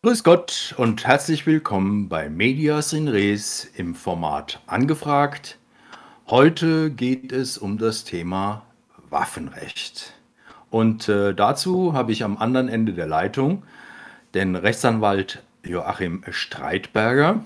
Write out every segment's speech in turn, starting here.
Grüß Gott und herzlich willkommen bei Medias in Res im Format Angefragt. Heute geht es um das Thema Waffenrecht. Und dazu habe ich am anderen Ende der Leitung den Rechtsanwalt Joachim Streitberger.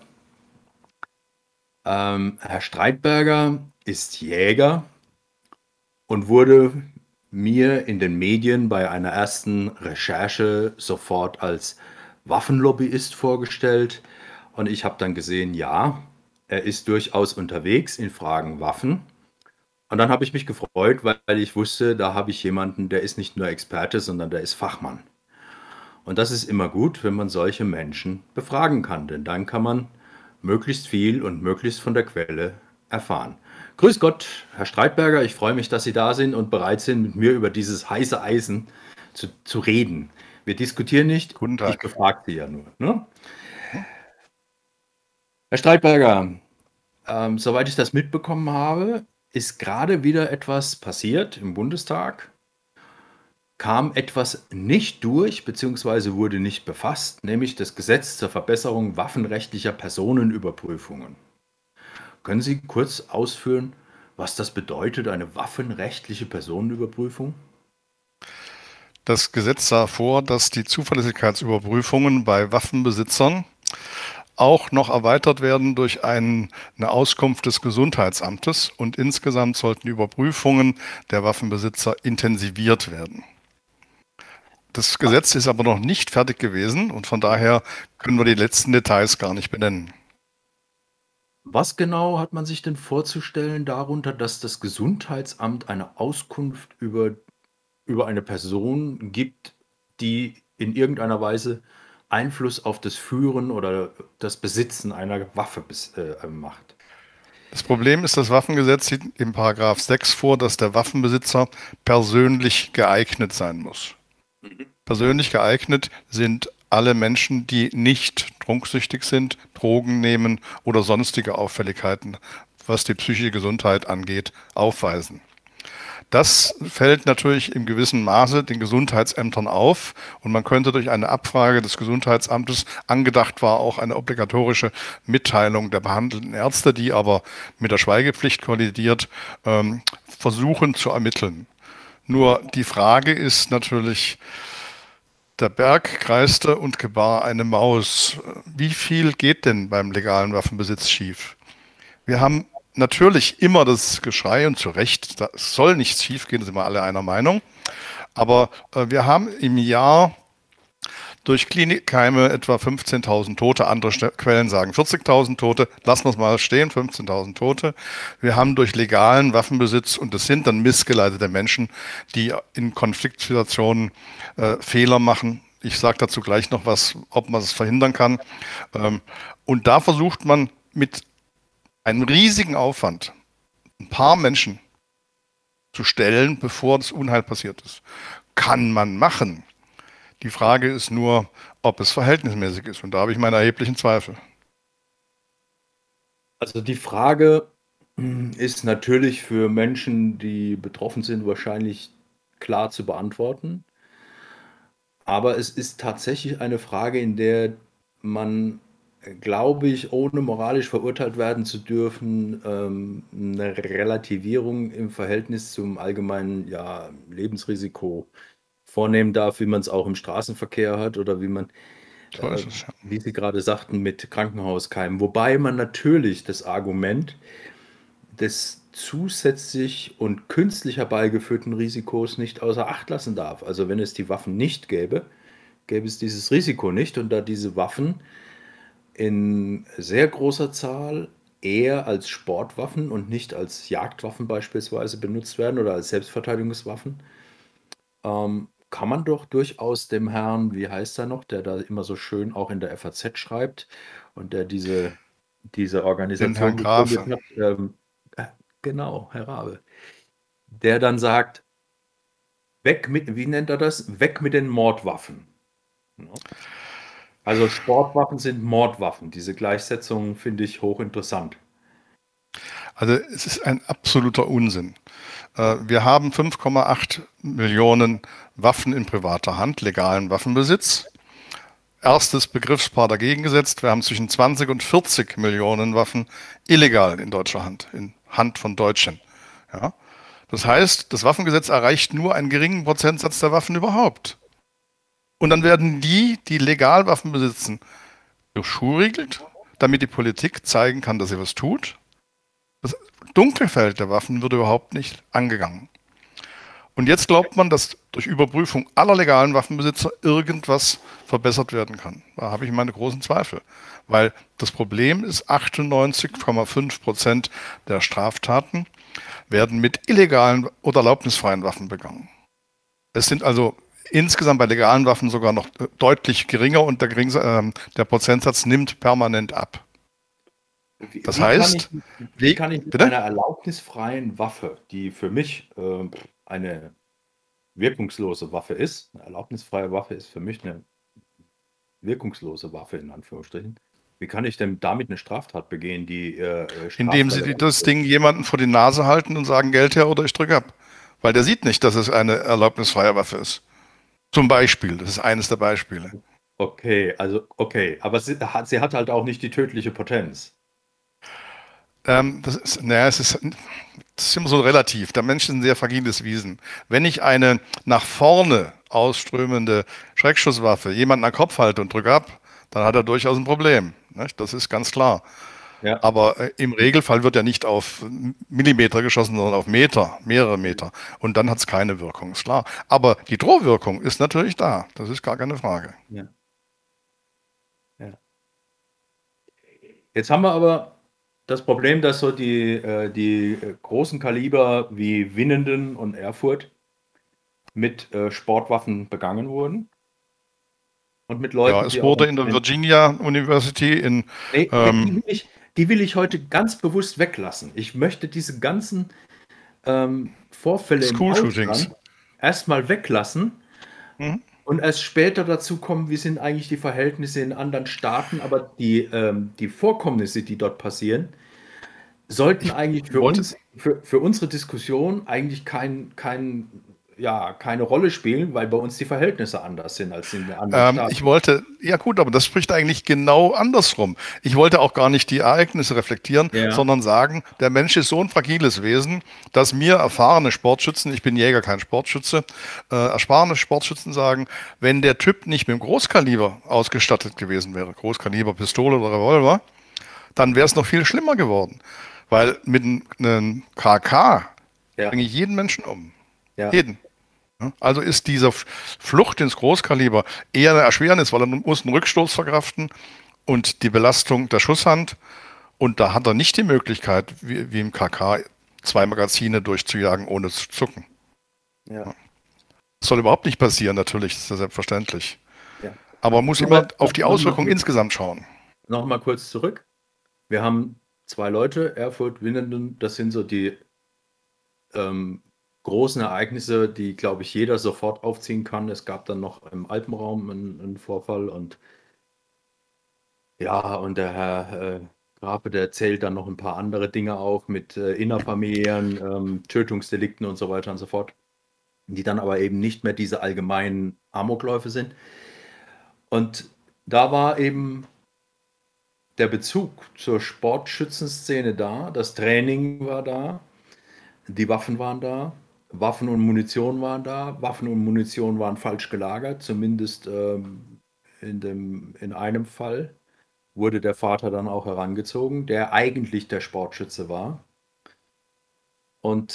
Herr Streitberger ist Jäger und wurde mir in den Medien bei einer ersten Recherche sofort als Waffenlobbyist vorgestellt. Und ich habe dann gesehen, ja, er ist durchaus unterwegs in Fragen Waffen. Und dann habe ich mich gefreut, weil ich wusste, da habe ich jemanden, der ist nicht nur Experte, sondern der ist Fachmann. Und das ist immer gut, wenn man solche Menschen befragen kann, denn dann kann man möglichst viel und möglichst von der Quelle erfahren. Grüß Gott, Herr Streitberger, ich freue mich, dass Sie da sind und bereit sind, mit mir über dieses heiße Eisen zu reden. Wir diskutieren nicht, Guten ich Tag. befrage Sie ja nur. Ne? Herr Streitberger, soweit ich das mitbekommen habe, ist gerade wieder etwas passiert im Bundestag. Kam etwas nicht durch, beziehungsweise wurde nicht befasst, nämlich das Gesetz zur Verbesserung waffenrechtlicher Personenüberprüfungen. Können Sie kurz ausführen, was das bedeutet, eine waffenrechtliche Personenüberprüfung? Das Gesetz sah vor, dass die Zuverlässigkeitsüberprüfungen bei Waffenbesitzern auch noch erweitert werden durch eine Auskunft des Gesundheitsamtes und insgesamt sollten Überprüfungen der Waffenbesitzer intensiviert werden. Das Gesetz ist aber noch nicht fertig gewesen und von daher können wir die letzten Details gar nicht benennen. Was genau hat man sich denn vorzustellen darunter, dass das Gesundheitsamt eine Auskunft über eine Person gibt, die in irgendeiner Weise Einfluss auf das Führen oder das Besitzen einer Waffe macht? Das Problem ist, das Waffengesetz sieht im Paragraph 6 vor, dass der Waffenbesitzer persönlich geeignet sein muss. Persönlich geeignet sind alle Menschen, die nicht trunksüchtig sind, Drogen nehmen oder sonstige Auffälligkeiten, was die psychische Gesundheit angeht, aufweisen. Das fällt natürlich im gewissen Maße den Gesundheitsämtern auf und man könnte durch eine Abfrage des Gesundheitsamtes, angedacht war auch eine obligatorische Mitteilung der behandelnden Ärzte, die aber mit der Schweigepflicht kollidiert, versuchen zu ermitteln. Nur die Frage ist natürlich, der Berg kreiste und gebar eine Maus. Wie viel geht denn beim legalen Waffenbesitz schief? Wir haben natürlich immer das Geschrei und zu Recht, da soll nichts schiefgehen, da sind wir alle einer Meinung. Aber wir haben im Jahr durch Klinikkeime etwa 15.000 Tote. Andere Quellen sagen 40.000 Tote. Lassen wir es mal stehen, 15.000 Tote. Wir haben durch legalen Waffenbesitz, und das sind dann missgeleitete Menschen, die in Konfliktsituationen Fehler machen. Ich sage dazu gleich noch was, ob man es verhindern kann. Und da versucht man mit einem riesigen Aufwand ein paar Menschen zu stellen, bevor das Unheil passiert ist. Kann man machen. Die Frage ist nur, ob es verhältnismäßig ist. Und da habe ich meine erheblichen Zweifel. Also die Frage ist natürlich für Menschen, die betroffen sind, wahrscheinlich klar zu beantworten. Aber es ist tatsächlich eine Frage, in der man, glaube ich, ohne moralisch verurteilt werden zu dürfen, eine Relativierung im Verhältnis zum allgemeinen, ja, Lebensrisiko vornehmen darf, wie man es auch im Straßenverkehr hat oder wie man, So ist es. wie Sie gerade sagten, mit Krankenhauskeimen. Wobei man natürlich das Argument des zusätzlich und künstlich herbeigeführten Risikos nicht außer Acht lassen darf. Also wenn es die Waffen nicht gäbe, gäbe es dieses Risiko nicht. Und da diese Waffen in sehr großer Zahl eher als Sportwaffen und nicht als Jagdwaffen beispielsweise benutzt werden oder als Selbstverteidigungswaffen, kann man doch durchaus dem Herrn, wie heißt er noch, der da immer so schön auch in der FAZ schreibt und der diese Den Organisation Herrn gegründet Grafe. hat, äh, genau, Herr Rabe, der dann sagt, weg mit, wie nennt er das? Weg mit den Mordwaffen. Ja. Also Sportwaffen sind Mordwaffen. Diese Gleichsetzung finde ich hochinteressant. Also es ist ein absoluter Unsinn. Wir haben 5,8 Millionen Waffen in privater Hand, legalen Waffenbesitz. erstes Begriffspaar dagegen gesetzt. Wir haben zwischen 20 und 40 Millionen Waffen illegal in deutscher Hand, in Hand von Deutschen. Ja? Das heißt, das Waffengesetz erreicht nur einen geringen Prozentsatz der Waffen überhaupt. Und dann werden die, die legal Waffen besitzen, beschuriegelt, damit die Politik zeigen kann, dass sie was tut. Das Dunkelfeld der Waffen wird überhaupt nicht angegangen. Und jetzt glaubt man, dass durch Überprüfung aller legalen Waffenbesitzer irgendwas verbessert werden kann. Da habe ich meine großen Zweifel. Weil das Problem ist, 98,5% der Straftaten werden mit illegalen oder erlaubnisfreien Waffen begangen. Es sind also insgesamt bei legalen Waffen sogar noch deutlich geringer und der Prozentsatz nimmt permanent ab. Das heißt, wie kann ich mit einer erlaubnisfreien Waffe, die für mich eine wirkungslose Waffe ist, eine erlaubnisfreie Waffe ist für mich eine wirkungslose Waffe in Anführungsstrichen, wie kann ich denn damit eine Straftat begehen, die indem Sie das Ding jemanden vor die Nase halten und sagen, Geld her oder ich drücke ab. Weil der sieht nicht, dass es eine erlaubnisfreie Waffe ist. Zum Beispiel, das ist eines der Beispiele. Okay, aber sie hat halt auch nicht die tödliche Potenz. Das ist immer so relativ. Der Mensch ist ein sehr fragiles Wesen. Wenn ich eine nach vorne ausströmende Schreckschusswaffe jemanden am Kopf halte und drücke ab, dann hat er durchaus ein Problem. Nicht? Das ist ganz klar. Ja. Aber im Regelfall wird ja nicht auf Millimeter geschossen, sondern auf Meter, mehrere Meter. Und dann hat es keine Wirkung, ist klar. Aber die Drohwirkung ist natürlich da. Das ist gar keine Frage. Ja. Jetzt haben wir aber das Problem, dass so die großen Kaliber wie Winnenden und Erfurt mit Sportwaffen begangen wurden. Und mit Leuten, ja, es wurde in der Virginia University in... Die will ich heute ganz bewusst weglassen. Ich möchte diese ganzen Vorfälle im Ausland erstmal weglassen und erst später dazu kommen, wie sind eigentlich die Verhältnisse in anderen Staaten, aber die Vorkommnisse, die dort passieren, sollten eigentlich für unsere Diskussion eigentlich keine Rolle spielen, weil bei uns die Verhältnisse anders sind als in den anderen Staaten. Ja gut, aber das spricht eigentlich genau andersrum. Ich wollte auch gar nicht die Ereignisse reflektieren, sondern sagen, der Mensch ist so ein fragiles Wesen, dass mir erfahrene Sportschützen, ich bin Jäger, kein Sportschütze, erfahrene Sportschützen sagen, wenn der Typ nicht mit dem Großkaliber ausgestattet gewesen wäre, Großkaliber, Pistole oder Revolver, dann wäre es noch viel schlimmer geworden. Weil mit einem KK bringe ich jeden Menschen um. Ja. Jeden. Also ist diese Flucht ins Großkaliber eher eine Erschwernis, weil er muss einen Rückstoß verkraften und die Belastung der Schusshand. Und da hat er nicht die Möglichkeit, wie im KK, 2 Magazine durchzujagen, ohne zu zucken. Ja. Das soll überhaupt nicht passieren, natürlich, das ist ja selbstverständlich. Ja. Aber man muss immer auf die Auswirkungen insgesamt schauen. Nochmal kurz zurück. Wir haben 2 Leute, Erfurt, Winnenden, das sind so die großen Ereignisse, die, glaube ich, jeder sofort aufziehen kann. Es gab dann noch im Alpenraum einen Vorfall und und der Herr Grape, der zählt dann noch ein paar andere Dinge auf mit innerfamiliären Tötungsdelikten und so weiter und so fort, die dann aber eben nicht mehr diese allgemeinen Amokläufe sind. Und da war eben der Bezug zur Sportschützenszene da, das Training war da, die Waffen waren da, Waffen und Munition waren da, Waffen und Munition waren falsch gelagert, zumindest in einem Fall wurde der Vater dann auch herangezogen, der eigentlich der Sportschütze war. Und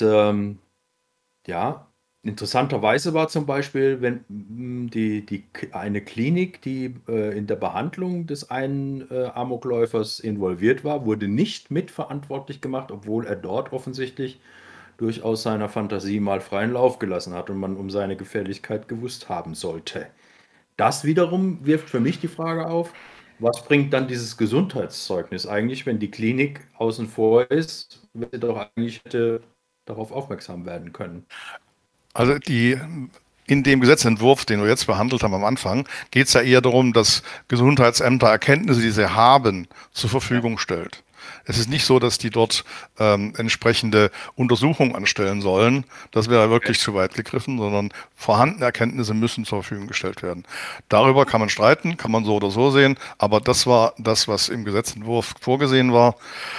interessanterweise war zum Beispiel, wenn eine Klinik, die in der Behandlung des einen Amokläufers involviert war, wurde nicht mitverantwortlich gemacht, obwohl er dort offensichtlich durchaus seiner Fantasie mal freien Lauf gelassen hat und man um seine Gefährlichkeit gewusst haben sollte. Das wiederum wirft für mich die Frage auf, was bringt dann dieses Gesundheitszeugnis eigentlich, wenn die Klinik außen vor ist, wenn sie doch eigentlich hätte darauf aufmerksam werden können? Also in dem Gesetzentwurf, den wir jetzt behandelt haben am Anfang, geht es ja eher darum, dass Gesundheitsämter Erkenntnisse, die sie haben, zur Verfügung stellt. Es ist nicht so, dass die dort entsprechende Untersuchungen anstellen sollen. Das wäre wirklich zu weit gegriffen, sondern vorhandene Erkenntnisse müssen zur Verfügung gestellt werden. Darüber kann man streiten, kann man so oder so sehen, aber das war das, was im Gesetzentwurf vorgesehen war.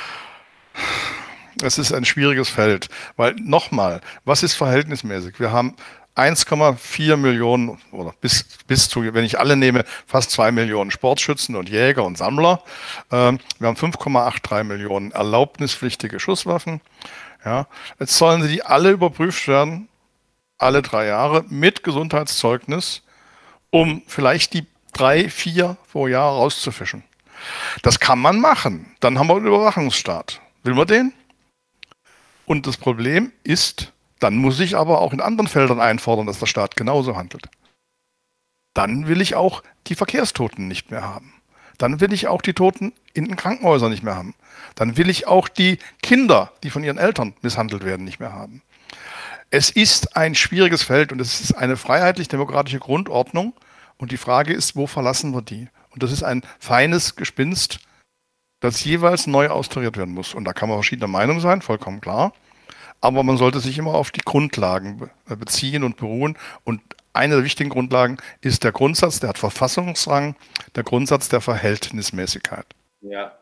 Es ist ein schwieriges Feld, weil nochmal, was ist verhältnismäßig? Wir haben 1,4 Millionen oder bis zu, wenn ich alle nehme, fast 2 Millionen Sportschützen und Jäger und Sammler. Wir haben 5,83 Millionen erlaubnispflichtige Schusswaffen. Ja. Jetzt sollen sie die alle überprüft werden, alle 3 Jahre mit Gesundheitszeugnis, um vielleicht die 3, 4 pro Jahr rauszufischen. Das kann man machen. Dann haben wir einen Überwachungsstaat. Will man den? Und das Problem ist, dann muss ich aber auch in anderen Feldern einfordern, dass der Staat genauso handelt. Dann will ich auch die Verkehrstoten nicht mehr haben. Dann will ich auch die Toten in den Krankenhäusern nicht mehr haben. Dann will ich auch die Kinder, die von ihren Eltern misshandelt werden, nicht mehr haben. Es ist ein schwieriges Feld und es ist eine freiheitlich-demokratische Grundordnung. Und die Frage ist, wo verlassen wir die? Und das ist ein feines Gespinst, das jeweils neu austariert werden muss. Und da kann man verschiedener Meinung sein, vollkommen klar. Aber man sollte sich immer auf die Grundlagen beziehen und beruhen. Und eine der wichtigen Grundlagen ist der Grundsatz, der hat Verfassungsrang, der Grundsatz der Verhältnismäßigkeit. Ja.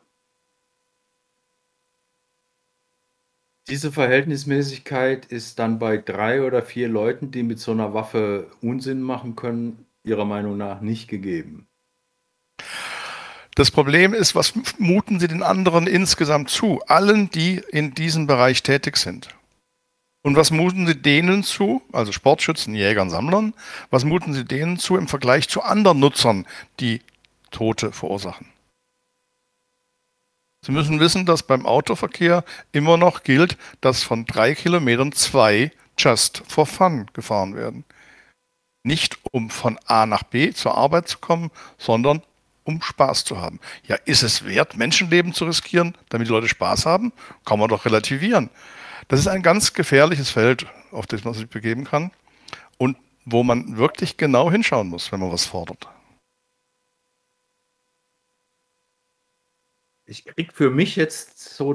Diese Verhältnismäßigkeit ist dann bei 3 oder 4 Leuten, die mit so einer Waffe Unsinn machen können, Ihrer Meinung nach nicht gegeben. Das Problem ist, was muten Sie den anderen insgesamt zu? Allen, die in diesem Bereich tätig sind. Und was muten Sie denen zu, also Sportschützen, Jägern, Sammlern, was muten Sie denen zu im Vergleich zu anderen Nutzern, die Tote verursachen? Sie müssen wissen, dass beim Autoverkehr immer noch gilt, dass von 3 Kilometern 2 just for fun gefahren werden. Nicht um von A nach B zur Arbeit zu kommen, sondern um Spaß zu haben. Ja, ist es wert, Menschenleben zu riskieren, damit die Leute Spaß haben? Kann man doch relativieren. Das ist ein ganz gefährliches Feld, auf das man sich begeben kann und wo man wirklich genau hinschauen muss, wenn man was fordert. Ich kriege für mich jetzt so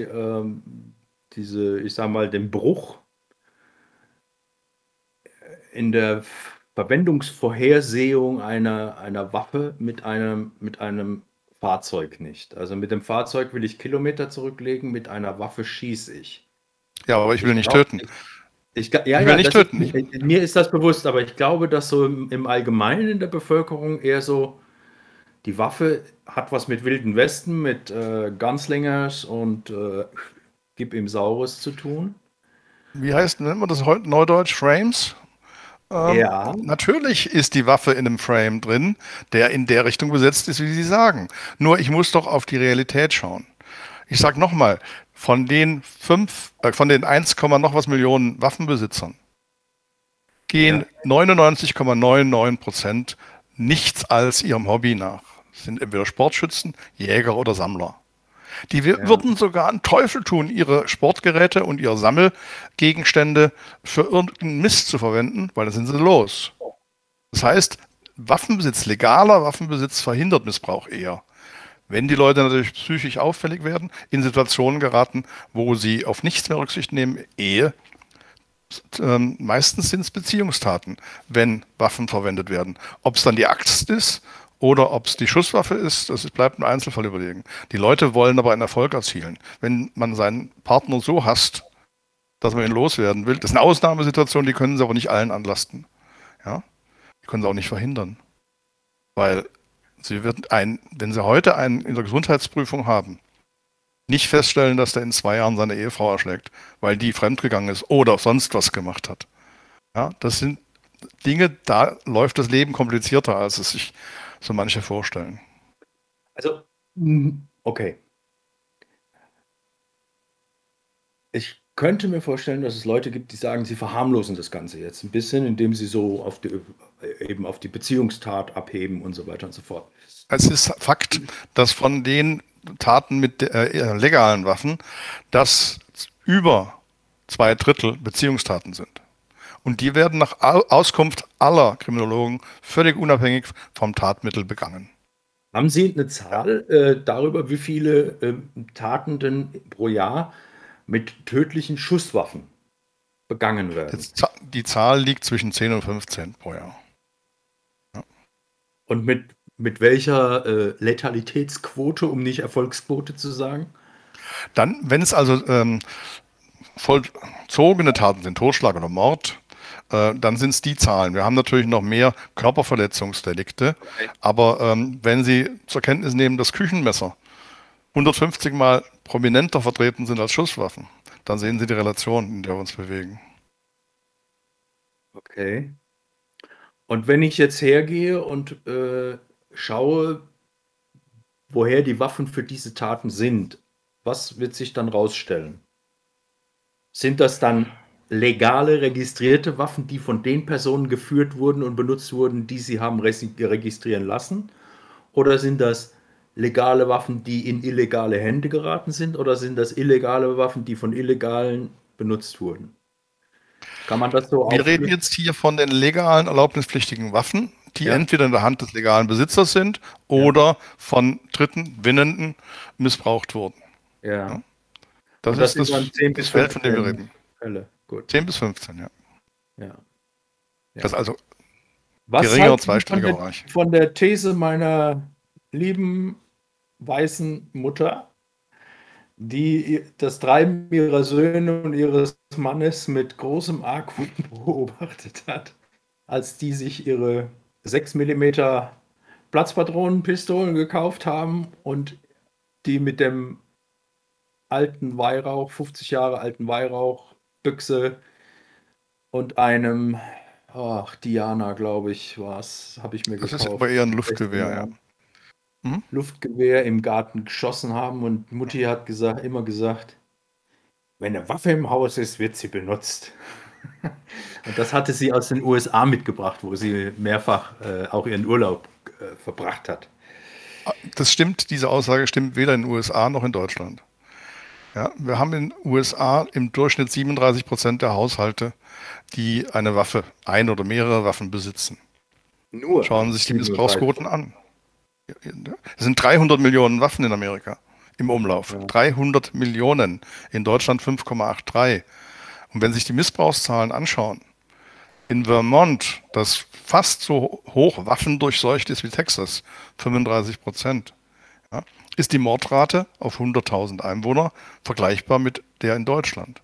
ich sage mal, den Bruch in der Verwendungsvorhersehung einer Waffe mit einem Fahrzeug nicht. Also mit dem Fahrzeug will ich Kilometer zurücklegen, mit einer Waffe schieße ich. Ja, aber ich will nicht töten. Ich will nicht töten. Mir ist das bewusst, aber ich glaube, dass so im Allgemeinen in der Bevölkerung eher so, die Waffe hat was mit Wilden Westen, mit Gunslingers und gib ihm Saures zu tun. Wie nennt man das heute neudeutsch? Frames? Ja. Natürlich ist die Waffe in einem Frame drin, der in der Richtung besetzt ist, wie Sie sagen. Nur ich muss doch auf die Realität schauen. Ich sage nochmal, von den 1, noch was Millionen Waffenbesitzern gehen 99,99% nichts als ihrem Hobby nach. Das sind entweder Sportschützen, Jäger oder Sammler. Die würden sogar einen Teufel tun, ihre Sportgeräte und ihre Sammelgegenstände für irgendeinen Mist zu verwenden, weil dann sind sie los. Das heißt, legaler Waffenbesitz verhindert Missbrauch eher. Wenn die Leute natürlich psychisch auffällig werden, in Situationen geraten, wo sie auf nichts mehr Rücksicht nehmen, meistens sind es Beziehungstaten, wenn Waffen verwendet werden. Ob es dann die Axt ist oder ob es die Schusswaffe ist, das bleibt ein Einzelfall überlegen. Die Leute wollen aber einen Erfolg erzielen. Wenn man seinen Partner so hasst, dass man ihn loswerden will, das ist eine Ausnahmesituation, die können sie aber nicht allen anlasten. Ja? Die können sie auch nicht verhindern. Weil wenn sie heute einen in der Gesundheitsprüfung haben, nicht feststellen, dass der in 2 Jahren seine Ehefrau erschlägt, weil die fremdgegangen ist oder sonst was gemacht hat. Ja, das sind Dinge, da läuft das Leben komplizierter, als es sich so manche vorstellen. Also, okay. Ich könnte mir vorstellen, dass es Leute gibt, die sagen, sie verharmlosen das Ganze jetzt ein bisschen, indem sie so auf die Beziehungstat abheben und so weiter und so fort. Es ist Fakt, dass von den Taten mit legalen Waffen, dass über 2/3 Beziehungstaten sind. Und die werden nach Auskunft aller Kriminologen völlig unabhängig vom Tatmittel begangen. Haben Sie eine Ja. Zahl darüber, wie viele Taten denn pro Jahr mit tödlichen Schusswaffen begangen werden? Die Zahl liegt zwischen 10 und 15 pro Jahr. Ja. Und mit welcher Letalitätsquote, um nicht Erfolgsquote zu sagen? Dann, wenn es also vollzogene Taten sind, Totschlag oder Mord, dann sind es die Zahlen. Wir haben natürlich noch mehr Körperverletzungsdelikte, aber wenn Sie zur Kenntnis nehmen, dass Küchenmesser 150 Mal prominenter vertreten sind als Schusswaffen, dann sehen Sie die Relation, in der wir uns bewegen. Okay. Und wenn ich jetzt hergehe und schaue, woher die Waffen für diese Taten sind, was wird sich dann rausstellen? Sind das dann legale, registrierte Waffen, die von den Personen geführt wurden und benutzt wurden, die sie haben registrieren lassen? Oder sind das legale Waffen, die in illegale Hände geraten sind? Oder sind das illegale Waffen, die von Illegalen benutzt wurden? Kann man das so Wir reden aufsplitten? jetzt hier von den legalen, erlaubnispflichtigen Waffen, die Ja, entweder in der Hand des legalen Besitzers sind ja, oder von Dritten, Winnenden missbraucht wurden. Ja? ja. Das Und das ist sind dann 10 das bis Feld, von dem wir 15 reden. Fälle. Gut. 10 bis 15, ja. Ja, Das ist ja. also Was geringer halten Sie zweistelliger Bereich. von der These meiner lieben weißen Mutter, die das Treiben ihrer Söhne und ihres Mannes mit großem Argwohn beobachtet hat, als die sich ihre 6 mm Platzpatronenpistolen gekauft haben und die mit dem alten Weihrauch, 50 Jahre alten Weihrauchbüchse und einem, ach, Diana, glaube ich, war es, habe ich mir Das ist aber eher gekauft ein in den 60er Luftgewehr, ja. Jahren. Mhm. Luftgewehr im Garten geschossen haben und Mutti hat immer gesagt, wenn eine Waffe im Haus ist, wird sie benutzt. Und das hatte sie aus den USA mitgebracht, wo sie mehrfach auch ihren Urlaub verbracht hat. Das stimmt, diese Aussage stimmt weder in den USA noch in Deutschland. Ja, wir haben in den USA im Durchschnitt 37% der Haushalte, die eine Waffe, ein oder mehrere Waffen besitzen. Nur Schauen Sie sich die 37. Missbrauchsquoten an. Es sind 300 Millionen Waffen in Amerika im Umlauf. Ja. 300 Millionen. In Deutschland 5,83. Und wenn Sie sich die Missbrauchszahlen anschauen, in Vermont, das fast so hoch waffendurchseucht ist wie Texas, 35%, ja, ist die Mordrate auf 100.000 Einwohner vergleichbar mit der in Deutschland.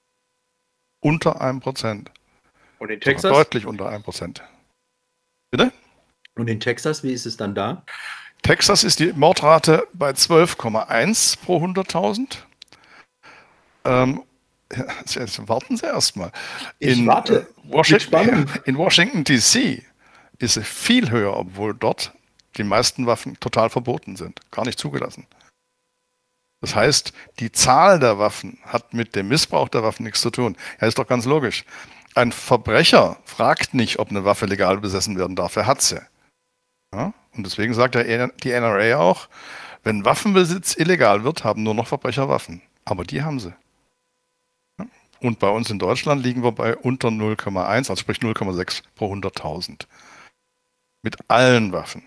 Unter 1%. Und in Sogar Texas? deutlich unter 1%. Bitte? Und in Texas, wie ist es dann da? Texas ist die Mordrate bei 12,1 pro 100.000. Jetzt warten Sie erstmal. Ich warte mit Spannung. In Washington DC ist sie viel höher, obwohl dort die meisten Waffen total verboten sind, gar nicht zugelassen. Das heißt, die Zahl der Waffen hat mit dem Missbrauch der Waffen nichts zu tun. Ja, ist doch ganz logisch. Ein Verbrecher fragt nicht, ob eine Waffe legal besessen werden darf. Er hat sie. Ja? Und deswegen sagt die NRA auch, wenn Waffenbesitz illegal wird, haben nur noch Verbrecher Waffen. Aber die haben sie. Ja? Und bei uns in Deutschland liegen wir bei unter 0,1, also sprich 0,6 pro 100.000. Mit allen Waffen.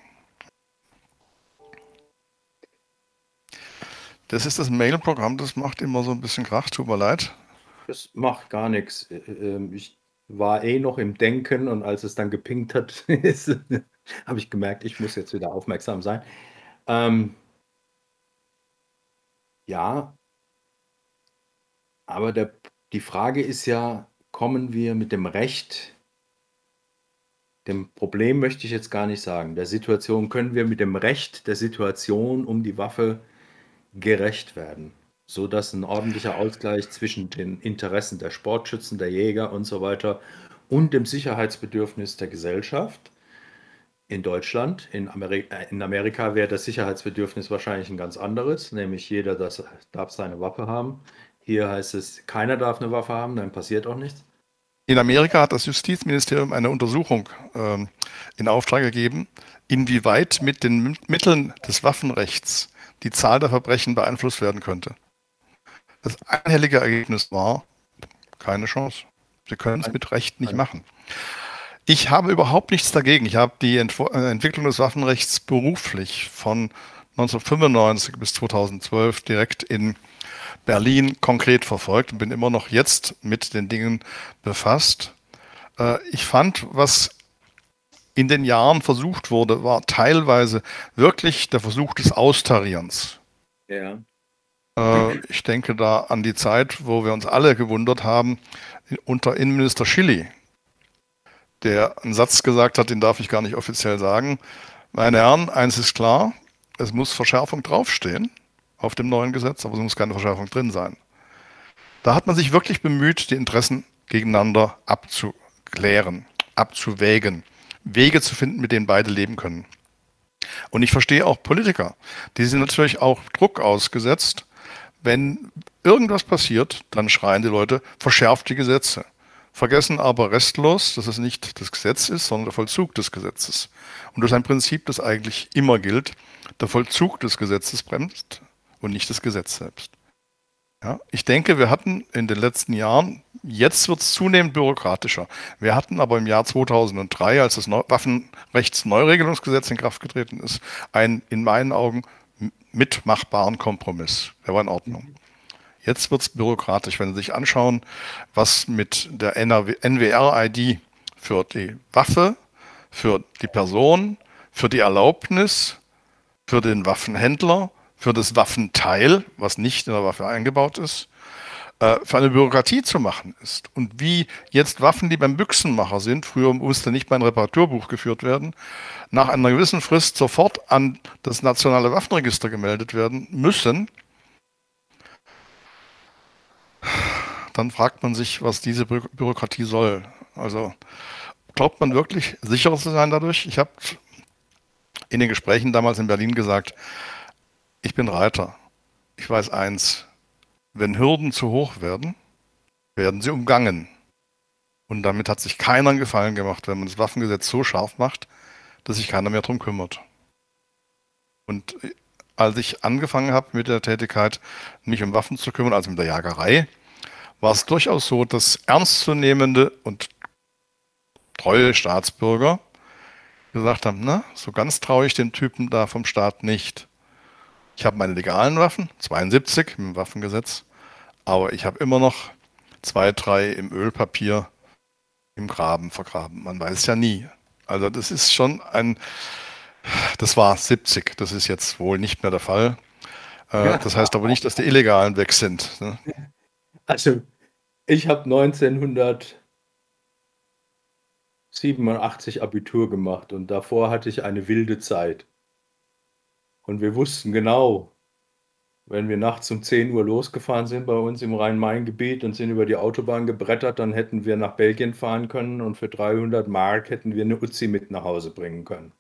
Das ist das Mail-Programm, das macht immer so ein bisschen Krach, tut mir leid. Das macht gar nichts. Ich war noch im Denken und als es dann gepinkt hat, habe ich gemerkt, ich muss jetzt wieder aufmerksam sein. Ja, aber die Frage ist ja, kommen wir mit dem Recht, dem Problem möchte ich jetzt gar nicht sagen, der Situation, können wir mit dem Recht der Situation um die Waffe gerecht werden, sodass ein ordentlicher Ausgleich zwischen den Interessen der Sportschützen, der Jäger und so weiter und dem Sicherheitsbedürfnis der Gesellschaft in Deutschland, in Amerika wäre das Sicherheitsbedürfnis wahrscheinlich ein ganz anderes, nämlich jeder darf seine Waffe haben. Hier heißt es, keiner darf eine Waffe haben, dann passiert auch nichts. In Amerika hat das Justizministerium eine Untersuchung in Auftrag gegeben, inwieweit mit den Mitteln des Waffenrechts die Zahl der Verbrechen beeinflusst werden könnte. Das einhellige Ergebnis war, keine Chance. Sie können es mit Recht nicht machen. Ich habe überhaupt nichts dagegen. Ich habe die Entwicklung des Waffenrechts beruflich von 1995 bis 2012 direkt in Berlin konkret verfolgt und bin immer noch jetzt mit den Dingen befasst. Ich fand, was in den Jahren versucht wurde, war teilweise wirklich der Versuch des Austarierens. Ja. Ich denke da an die Zeit, wo wir uns alle gewundert haben, unter Innenminister Schilly, der einen Satz gesagt hat, den darf ich gar nicht offiziell sagen. Meine Herren, eins ist klar, es muss Verschärfung draufstehen auf dem neuen Gesetz, aber es muss keine Verschärfung drin sein. Da hat man sich wirklich bemüht, die Interessen gegeneinander abzuklären, abzuwägen, Wege zu finden, mit denen beide leben können. Und ich verstehe auch Politiker, die sind natürlich auch Druck ausgesetzt. Wenn irgendwas passiert, dann schreien die Leute, verschärft die Gesetze. Vergessen aber restlos, dass es nicht das Gesetz ist, sondern der Vollzug des Gesetzes. Und das ist ein Prinzip, das eigentlich immer gilt. Der Vollzug des Gesetzes bremst und nicht das Gesetz selbst. Ja, ich denke, wir hatten in den letzten Jahren, jetzt wird es zunehmend bürokratischer. Wir hatten aber im Jahr 2003, als das Waffenrechtsneuregelungsgesetz in Kraft getreten ist, einen in meinen Augen mitmachbaren Kompromiss. Der war in Ordnung. Jetzt wird es bürokratisch, wenn Sie sich anschauen, was mit der NWR-ID für die Waffe, für die Person, für die Erlaubnis, für den Waffenhändler, für das Waffenteil, was nicht in der Waffe eingebaut ist, für eine Bürokratie zu machen ist. Und wie jetzt Waffen, die beim Büchsenmacher sind, früher musste nicht mein Reparaturbuch geführt werden, nach einer gewissen Frist sofort an das nationale Waffenregister gemeldet werden müssen, dann fragt man sich, was diese Bürokratie soll. Also glaubt man wirklich, sicherer zu sein dadurch? Ich habe in den Gesprächen damals in Berlin gesagt, ich bin Reiter. Ich weiß eins, wenn Hürden zu hoch werden, werden sie umgangen. Und damit hat sich keiner einen Gefallen gemacht, wenn man das Waffengesetz so scharf macht, dass sich keiner mehr darum kümmert. Und als ich angefangen habe mit der Tätigkeit, mich um Waffen zu kümmern, also mit der Jagerei, war es durchaus so, dass ernstzunehmende und treue Staatsbürger gesagt haben, na, so ganz traue ich den Typen da vom Staat nicht. Ich habe meine legalen Waffen, 72 im Waffengesetz, aber ich habe immer noch 2, 3 im Ölpapier im Graben vergraben. Man weiß ja nie. Also das ist schon das war 70, das ist jetzt wohl nicht mehr der Fall. Das heißt aber nicht, dass die Illegalen weg sind. Ne? Also, ich habe 1987 Abitur gemacht und davor hatte ich eine wilde Zeit. Und wir wussten genau, wenn wir nachts um 10 Uhr losgefahren sind bei uns im Rhein-Main-Gebiet und sind über die Autobahn gebrettert, dann hätten wir nach Belgien fahren können und für 300 Mark hätten wir eine Uzi mit nach Hause bringen können.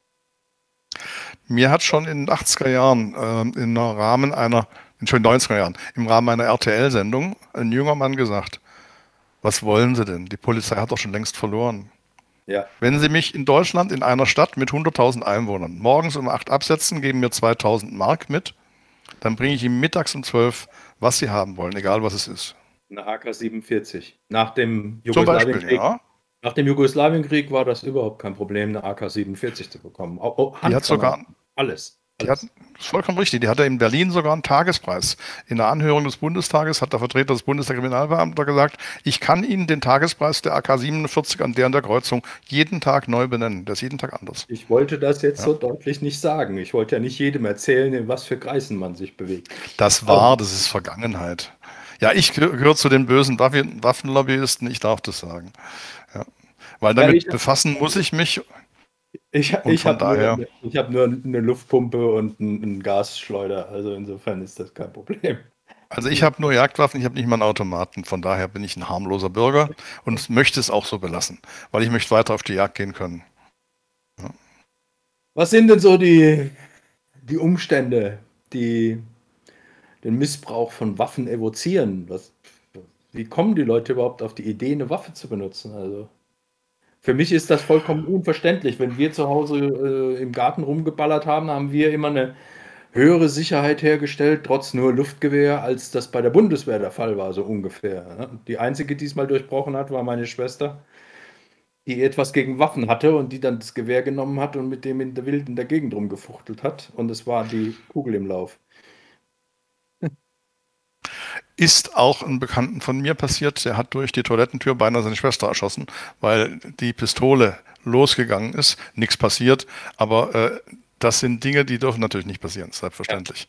Mir hat schon in den 80er Jahren im Rahmen einer, Entschuldigung, 90er Jahren, im Rahmen einer RTL-Sendung ein junger Mann gesagt, was wollen Sie denn? Die Polizei hat doch schon längst verloren. Ja. Wenn Sie mich in Deutschland in einer Stadt mit 100.000 Einwohnern morgens um 8 absetzen, geben mir 2.000 Mark mit, dann bringe ich Ihnen mittags um 12, was Sie haben wollen, egal was es ist. Eine AK-47. Nach dem Zum Beispiel, Jugoslawienkrieg. ja. Nach dem Jugoslawienkrieg war das überhaupt kein Problem, eine AK-47 zu bekommen. Die hat sogar alles. Das ist vollkommen richtig. Die hatte in Berlin sogar einen Tagespreis. In der Anhörung des Bundestages hat der Vertreter des Bundeskriminalbeamten gesagt, ich kann Ihnen den Tagespreis der AK-47 an der und der Kreuzung jeden Tag neu benennen. Der ist jeden Tag anders. Ich wollte das jetzt so deutlich nicht sagen. Ich wollte ja nicht jedem erzählen, in was für Kreisen man sich bewegt. Das ist Vergangenheit. Ja, ich gehöre zu den bösen Waffenlobbyisten, ich darf das sagen. Ja. Weil damit befassen muss ich mich. Ich habe nur eine Luftpumpe und einen Gasschleuder, also insofern ist das kein Problem. Also ich habe nur Jagdwaffen, ich habe nicht mal einen Automaten, von daher bin ich ein harmloser Bürger und möchte es auch so belassen, weil ich möchte weiter auf die Jagd gehen können. Ja. Was sind denn so die Umstände, die den Missbrauch von Waffen evozieren? Wie kommen die Leute überhaupt auf die Idee, eine Waffe zu benutzen? Also für mich ist das vollkommen unverständlich. Wenn wir zu Hause im Garten rumgeballert haben, haben wir immer eine höhere Sicherheit hergestellt, trotz nur Luftgewehr, als das bei der Bundeswehr der Fall war, so ungefähr. Die einzige, die es mal durchbrochen hat, war meine Schwester. die etwas gegen Waffen hatte und die dann das Gewehr genommen hat und mit dem in der Wild in der Gegend rumgefuchtelt hat. Und es war die Kugel im Lauf. Ist auch ein Bekannten von mir passiert, der hat durch die Toilettentür beinahe seine Schwester erschossen, weil die Pistole losgegangen ist. Nichts passiert, aber das sind Dinge, die dürfen natürlich nicht passieren, selbstverständlich.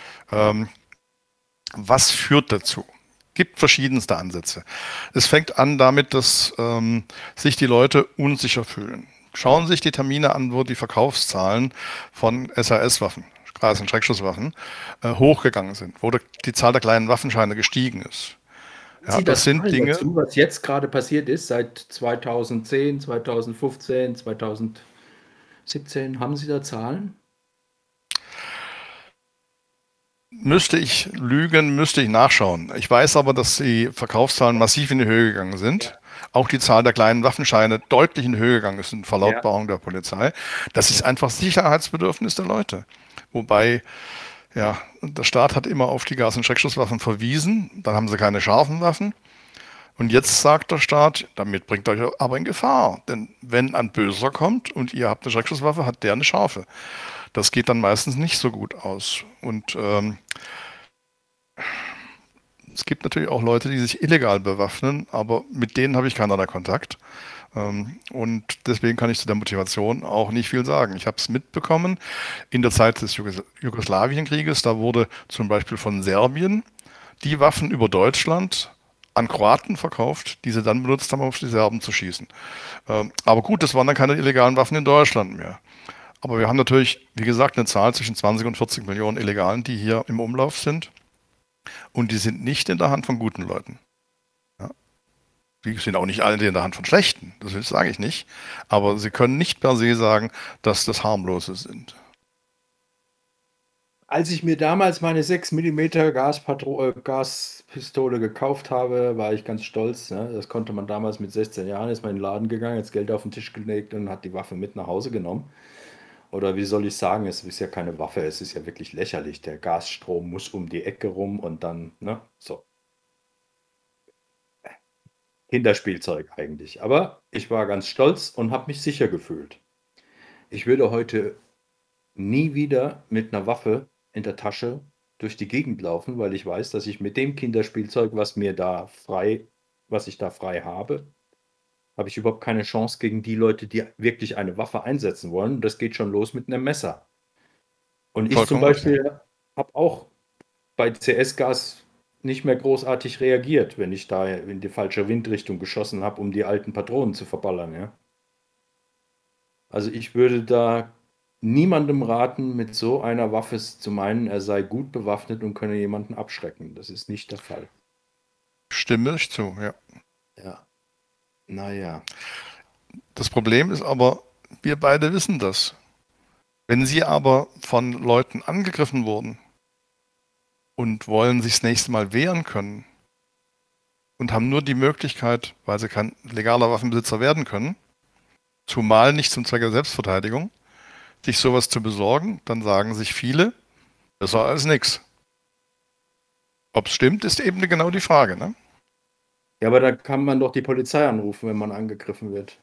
Was führt dazu? Gibt verschiedenste Ansätze. Es fängt an damit, dass sich die Leute unsicher fühlen. Schauen Sie sich die Termine an, wo die Verkaufszahlen von SAS-Waffen, Gras- und Schreckschusswaffen, hochgegangen sind, wo die Zahl der kleinen Waffenscheine gestiegen ist. Ja, Sie das das sind Zahlen Dinge. dazu, was jetzt gerade passiert ist, seit 2010, 2015, 2017, haben Sie da Zahlen? Müsste ich lügen, müsste ich nachschauen. Ich weiß aber, dass die Verkaufszahlen massiv in die Höhe gegangen sind. Auch die Zahl der kleinen Waffenscheine deutlich in die Höhe gegangen ist in Ja. Verlautbarung der Polizei. Das ist einfach Sicherheitsbedürfnis der Leute. Wobei, ja, der Staat hat immer auf die Gas- und Schreckschusswaffen verwiesen. Dann haben sie keine scharfen Waffen. Und jetzt sagt der Staat, damit bringt euch aber in Gefahr. Denn wenn ein Böser kommt und ihr habt eine Schreckschusswaffe, hat der eine scharfe. Das geht dann meistens nicht so gut aus. Und es gibt natürlich auch Leute, die sich illegal bewaffnen, aber mit denen habe ich keinerlei Kontakt. Und deswegen kann ich zu der Motivation auch nicht viel sagen. Ich habe es mitbekommen in der Zeit des Jugoslawienkrieges, da wurde zum Beispiel von Serbien die Waffen über Deutschland an Kroaten verkauft, die sie dann benutzt haben, um auf die Serben zu schießen. Aber gut, das waren dann keine illegalen Waffen in Deutschland mehr. Aber wir haben natürlich, wie gesagt, eine Zahl zwischen 20 und 40 Millionen Illegalen, die hier im Umlauf sind. Und die sind nicht in der Hand von guten Leuten. Ja. Die sind auch nicht alle in der Hand von schlechten, das sage ich nicht. Aber sie können nicht per se sagen, dass das harmlose sind. Als ich mir damals meine 6 mm Gaspistole gekauft habe, war ich ganz stolz. Ne? Das konnte man damals mit 16 Jahren, ist man in den Laden gegangen, hat das Geld auf den Tisch gelegt und hat die Waffe mit nach Hause genommen. Oder wie soll ich sagen, es ist ja keine Waffe, es ist ja wirklich lächerlich. Der Gasstrom muss um die Ecke rum und dann, ne, so. Kinderspielzeug eigentlich. Aber ich war ganz stolz und habe mich sicher gefühlt. Ich würde heute nie wieder mit einer Waffe in der Tasche durch die Gegend laufen, weil ich weiß, dass ich mit dem Kinderspielzeug, was ich da frei habe ich überhaupt keine Chance gegen die Leute, die wirklich eine Waffe einsetzen wollen. Und das geht schon los mit einem Messer. Und ich zum Vollkommen richtig. Beispiel habe auch bei CS-Gas nicht mehr großartig reagiert, wenn ich da in die falsche Windrichtung geschossen habe, um die alten Patronen zu verballern, ja. Also ich würde da niemandem raten, mit so einer Waffe zu meinen, er sei gut bewaffnet und könne jemanden abschrecken. Das ist nicht der Fall. Stimme ich zu, ja. Ja, naja. Das Problem ist aber, wir beide wissen das. Wenn Sie aber von Leuten angegriffen wurden und wollen sich das nächste Mal wehren können und haben nur die Möglichkeit, weil sie kein legaler Waffenbesitzer werden können, zumal nicht zum Zwecke der Selbstverteidigung, sich sowas zu besorgen, dann sagen sich viele, besser als nichts. Ob es stimmt, ist eben genau die Frage, ne? Ja, aber da kann man doch die Polizei anrufen, wenn man angegriffen wird.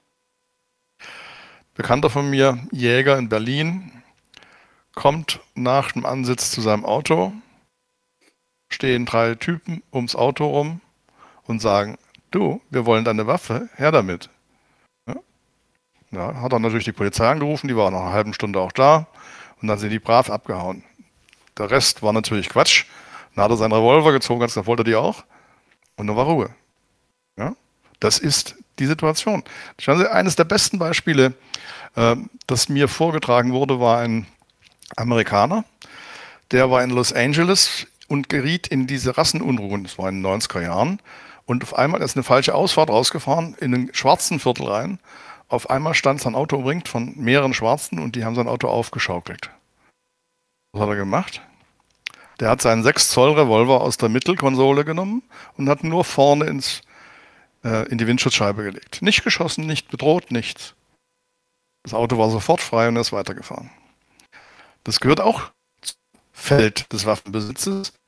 Bekannter von mir, Jäger in Berlin, kommt nach dem Ansitz zu seinem Auto, stehen 3 Typen ums Auto rum und sagen, du, wir wollen deine Waffe, her damit. Ja, ja, hat er natürlich die Polizei angerufen, die war nach einer halben Stunde auch da und dann sind die brav abgehauen. Der Rest war natürlich Quatsch. Dann hat er seinen Revolver gezogen, hat gesagt, wollte er die auch? Und dann war Ruhe. Ja? Das ist die Situation. Schauen Sie, eines der besten Beispiele, das mir vorgetragen wurde, war ein Amerikaner, der war in Los Angeles und geriet in diese Rassenunruhen, das war in den 90er Jahren, und auf einmal ist eine falsche Ausfahrt rausgefahren, in einen schwarzen Viertel rein. Auf einmal stand sein Auto umringt von mehreren Schwarzen und die haben sein Auto aufgeschaukelt. Was hat er gemacht? Der hat seinen 6 Zoll Revolver aus der Mittelkonsole genommen und hat nur vorne in die Windschutzscheibe gelegt. Nicht geschossen, nicht bedroht, nichts. Das Auto war sofort frei und er ist weitergefahren. Das gehört auch zum Feld des Waffenbesitzes,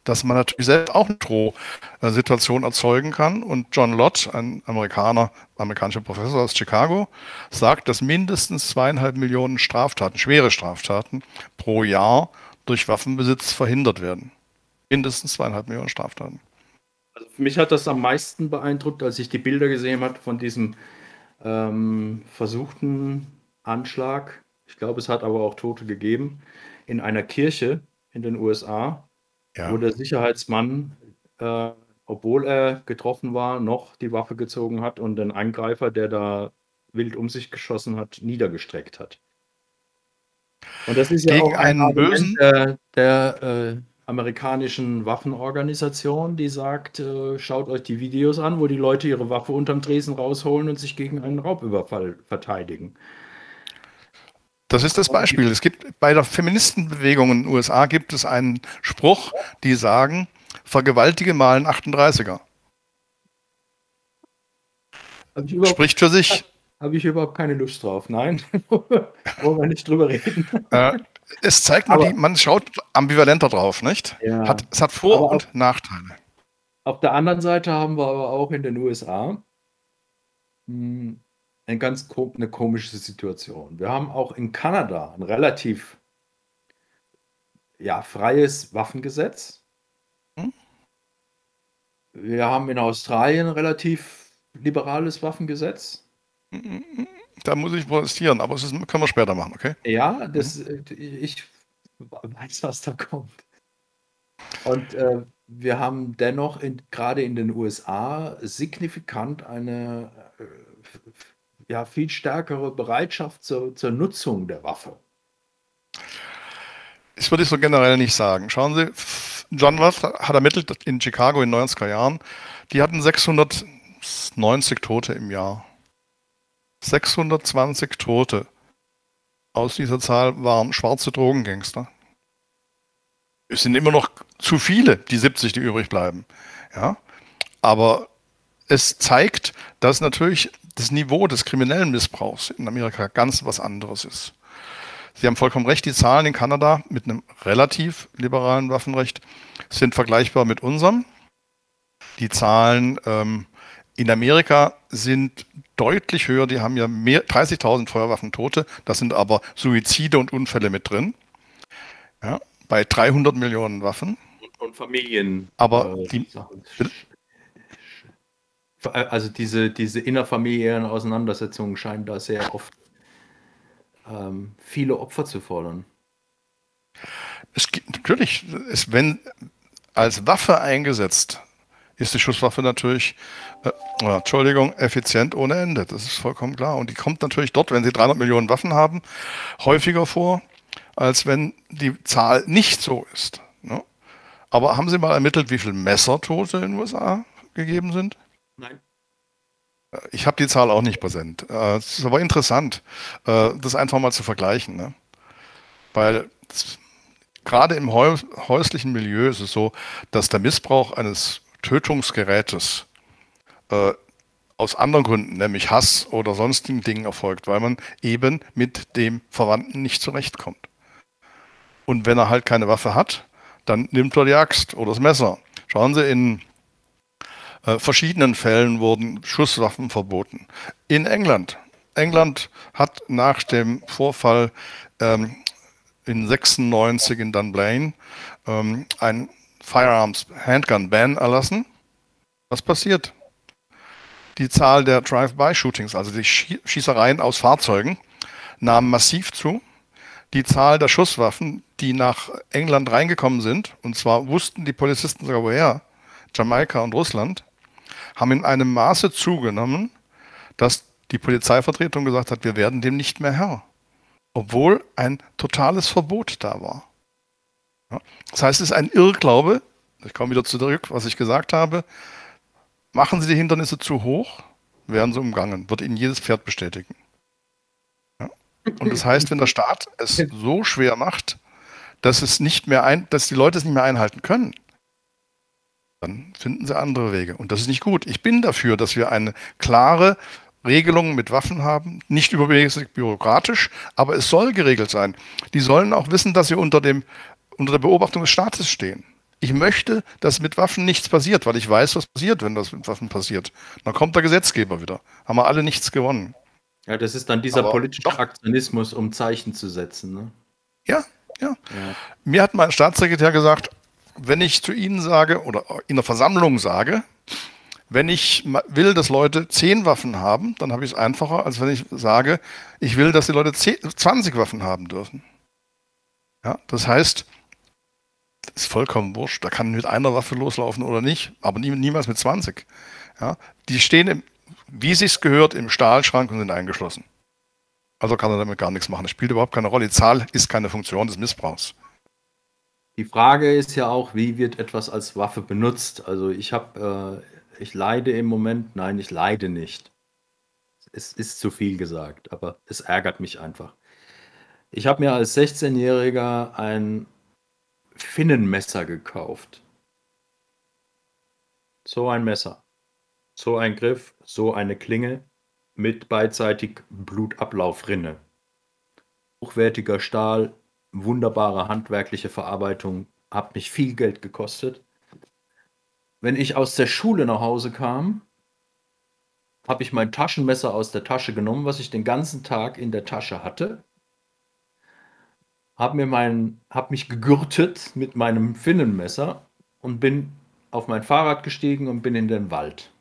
dass man natürlich selbst auch eine Drohsituation erzeugen kann. Und John Lott, ein amerikanischer Professor aus Chicago, sagt, dass mindestens 2,5 Millionen Straftaten, schwere Straftaten pro Jahr durch Waffenbesitz verhindert werden. Mindestens 2,5 Millionen Straftaten. Also für mich hat das am meisten beeindruckt, als ich die Bilder gesehen habe von diesem versuchten Anschlag. Ich glaube, es hat aber auch Tote gegeben in einer Kirche in den USA, Ja. wo der Sicherheitsmann, obwohl er getroffen war, noch die Waffe gezogen hat und den Angreifer, der da wild um sich geschossen hat, niedergestreckt hat. Und das ist ja Gegen auch ein einen Argument bösen, der amerikanischen Waffenorganisation, die sagt, schaut euch die Videos an, wo die Leute ihre Waffe unterm Tresen rausholen und sich gegen einen Raubüberfall verteidigen. das ist das Beispiel. Es gibt bei der Feministenbewegung in den USA gibt es einen Spruch, die sagen, vergewaltige mal einen 38er. Spricht für sich. Habe ich überhaupt keine Lust drauf. Nein, wollen wir nicht drüber reden. Es zeigt nur, man schaut ambivalenter drauf, nicht? Ja. Es hat Vor- und Nachteile. Auf der anderen Seite haben wir aber auch in den USA eine komische Situation. Wir haben auch in Kanada ein relativ freies Waffengesetz. Wir haben in Australien ein relativ liberales Waffengesetz. Da muss ich protestieren, aber können wir später machen, okay? Ja, ich weiß, was da kommt. Und wir haben dennoch gerade in den USA signifikant eine viel stärkere Bereitschaft zur Nutzung der Waffe. Das würde ich so generell nicht sagen. Schauen Sie, John Lott hat ermittelt in Chicago in den 90er Jahren, die hatten 690 Tote im Jahr. 620 Tote. Aus dieser Zahl waren schwarze Drogengangster. Es sind immer noch zu viele, die 70, die übrig bleiben. Ja? Aber es zeigt, dass natürlich das Niveau des kriminellen Missbrauchs in Amerika ganz was anderes ist. Sie haben vollkommen recht, die Zahlen in Kanada mit einem relativ liberalen Waffenrecht sind vergleichbar mit unserem. Die Zahlen in Amerika sind deutlich höher, die haben ja 30.000 Feuerwaffentote, da sind aber Suizide und Unfälle mit drin. Ja, bei 300 Millionen Waffen. Und Familien. Aber also diese innerfamiliären Auseinandersetzungen scheinen da sehr oft viele Opfer zu fordern. Es gibt natürlich, wenn als Waffe eingesetzt, ist die Schusswaffe natürlich, effizient ohne Ende. Das ist vollkommen klar. Und die kommt natürlich dort, wenn Sie 300 Millionen Waffen haben, häufiger vor, als wenn die Zahl nicht so ist. Ne? Aber haben Sie mal ermittelt, wie viele Messertote in den USA gegeben sind? Nein. Ich habe die Zahl auch nicht präsent. Es ist aber interessant, das einfach mal zu vergleichen. Ne? Weil gerade im häuslichen Milieu ist es so, dass der Missbrauch eines Tötungsgerätes aus anderen Gründen, nämlich Hass oder sonstigen Dingen erfolgt, weil man eben mit dem Verwandten nicht zurechtkommt. Und wenn er halt keine Waffe hat, dann nimmt er die Axt oder das Messer. Schauen Sie, in verschiedenen Fällen wurden Schusswaffen verboten. In England. England hat nach dem Vorfall in 96 in Dunblane ein Firearms Handgun Ban erlassen. Was passiert? Die Zahl der Drive-by-Shootings, also die Schießereien aus Fahrzeugen, nahm massiv zu. Die Zahl der Schusswaffen, die nach England reingekommen sind, und zwar wussten die Polizisten sogar woher, Jamaika und Russland, haben in einem Maße zugenommen, dass die Polizeivertretung gesagt hat, wir werden dem nicht mehr Herr. Obwohl ein totales Verbot da war. Ja. Das heißt, es ist ein Irrglaube, ich komme wieder zurück, was ich gesagt habe, machen Sie die Hindernisse zu hoch, werden sie umgangen, wird Ihnen jedes Pferd bestätigen. Ja. Und das heißt, wenn der Staat es so schwer macht, dass dass die Leute es nicht mehr einhalten können, dann finden sie andere Wege. Und das ist nicht gut. Ich bin dafür, dass wir eine klare Regelung mit Waffen haben, nicht übermäßig bürokratisch, aber es soll geregelt sein. Die sollen auch wissen, dass sie unter der Beobachtung des Staates stehen. Ich möchte, dass mit Waffen nichts passiert, weil ich weiß, was passiert, wenn das mit Waffen passiert. Dann kommt der Gesetzgeber wieder. Haben wir alle nichts gewonnen. Ja, das ist dann dieser Aber politische doch, Aktionismus, um Zeichen zu setzen, ne? ja, ja. Ja. Mir hat mein Staatssekretär gesagt, wenn ich zu Ihnen sage oder in der Versammlung sage, wenn ich will, dass Leute 10 Waffen haben, dann habe ich es einfacher, als wenn ich sage, ich will, dass die Leute 20 Waffen haben dürfen. Ja, das heißt, das ist vollkommen wurscht. Da kann mit einer Waffe loslaufen oder nicht, aber niemals mit 20. Ja, die stehen, wie sich's gehört, im Stahlschrank und sind eingeschlossen. Also kann er damit gar nichts machen. Das spielt überhaupt keine Rolle. Die Zahl ist keine Funktion des Missbrauchs. Die Frage ist ja auch, wie wird etwas als Waffe benutzt? Also ich leide im Moment, nein, ich leide nicht. Es ist zu viel gesagt, aber es ärgert mich einfach. Ich habe mir als 16-Jähriger ein Finnenmesser gekauft. So ein Messer, so ein Griff, so eine Klinge mit beidseitig Blutablaufrinne. Hochwertiger Stahl, wunderbare handwerkliche Verarbeitung, hat mich viel Geld gekostet. Wenn ich aus der Schule nach Hause kam, habe ich mein Taschenmesser aus der Tasche genommen, was ich den ganzen Tag in der Tasche hatte, habe mich gegürtet mit meinem Finnenmesser und bin auf mein Fahrrad gestiegen und bin in den Wald.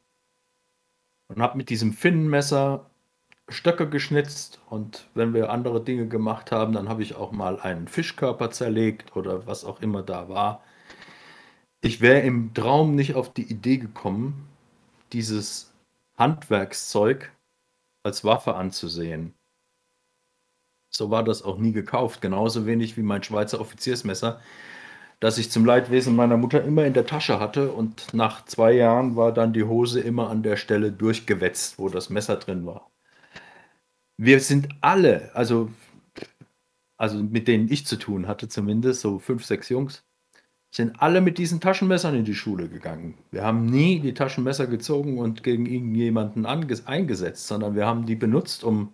Und habe mit diesem Finnenmesser Stöcke geschnitzt, und wenn wir andere Dinge gemacht haben, dann habe ich auch mal einen Fischkörper zerlegt oder was auch immer da war. Ich wäre im Traum nicht auf die Idee gekommen, dieses Handwerkszeug als Waffe anzusehen. So war das auch nie gekauft, genauso wenig wie mein Schweizer Offiziersmesser, das ich zum Leidwesen meiner Mutter immer in der Tasche hatte, und nach 2 Jahren war dann die Hose immer an der Stelle durchgewetzt, wo das Messer drin war. Wir sind alle, also mit denen ich zu tun hatte zumindest, so 5, 6 Jungs, sind alle mit diesen Taschenmessern in die Schule gegangen. Wir haben nie die Taschenmesser gezogen und gegen irgendjemanden eingesetzt, sondern wir haben die benutzt, um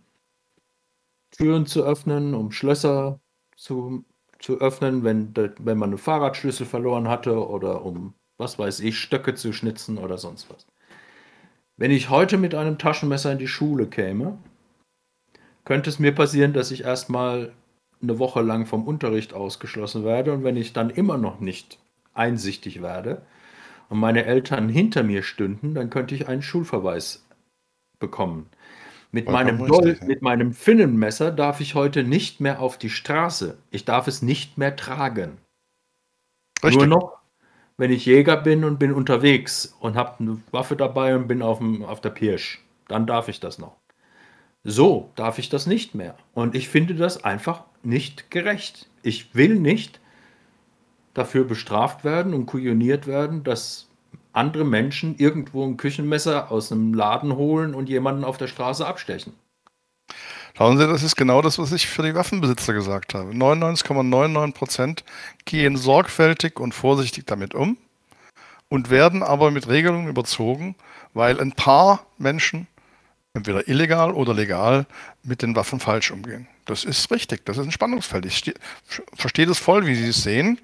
Türen zu öffnen, um Schlösser zu öffnen, wenn man einen Fahrradschlüssel verloren hatte, oder um, was weiß ich, Stöcke zu schnitzen oder sonst was. Wenn ich heute mit einem Taschenmesser in die Schule käme, könnte es mir passieren, dass ich erstmal eine Woche lang vom Unterricht ausgeschlossen werde, und wenn ich dann immer noch nicht einsichtig werde und meine Eltern hinter mir stünden, dann könnte ich einen Schulverweis bekommen. Vollkommen richtig. Ja. Mit meinem Finnenmesser darf ich heute nicht mehr auf die Straße. Ich darf es nicht mehr tragen. Nur Richtig. noch, wenn ich Jäger bin und bin unterwegs und habe eine Waffe dabei und bin auf der Pirsch. Dann darf ich das noch. So darf ich das nicht mehr. Und ich finde das einfach nicht gerecht. Ich will nicht dafür bestraft werden und kujoniert werden, dass andere Menschen irgendwo ein Küchenmesser aus einem Laden holen und jemanden auf der Straße abstechen. Schauen Sie, das ist genau das, was ich für die Waffenbesitzer gesagt habe. 99,99% gehen sorgfältig und vorsichtig damit um und werden aber mit Regelungen überzogen, weil ein paar Menschen entweder illegal oder legal mit den Waffen falsch umgehen. Das ist richtig, das ist ein Spannungsfeld. Ich verstehe das voll, wie Sie es sehen.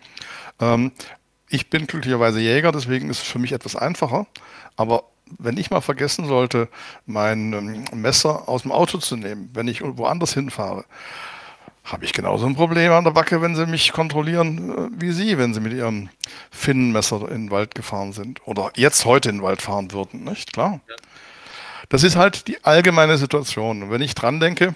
Ich bin glücklicherweise Jäger, deswegen ist es für mich etwas einfacher. Aber wenn ich mal vergessen sollte, mein Messer aus dem Auto zu nehmen, wenn ich woanders hinfahre, habe ich genauso ein Problem an der Backe, wenn sie mich kontrollieren wie Sie, wenn sie mit Ihrem Finnenmesser in den Wald gefahren sind oder jetzt heute in den Wald fahren würden, nicht? Klar. Das ist halt die allgemeine Situation. Und wenn ich dran denke,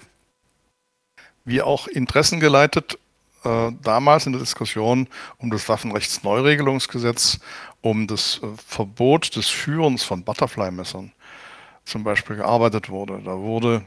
wie auch interessengeleitet damals in der Diskussion um das Waffenrechtsneuregelungsgesetz, um das Verbot des Führens von Butterfly-Messern zum Beispiel gearbeitet wurde. Da wurde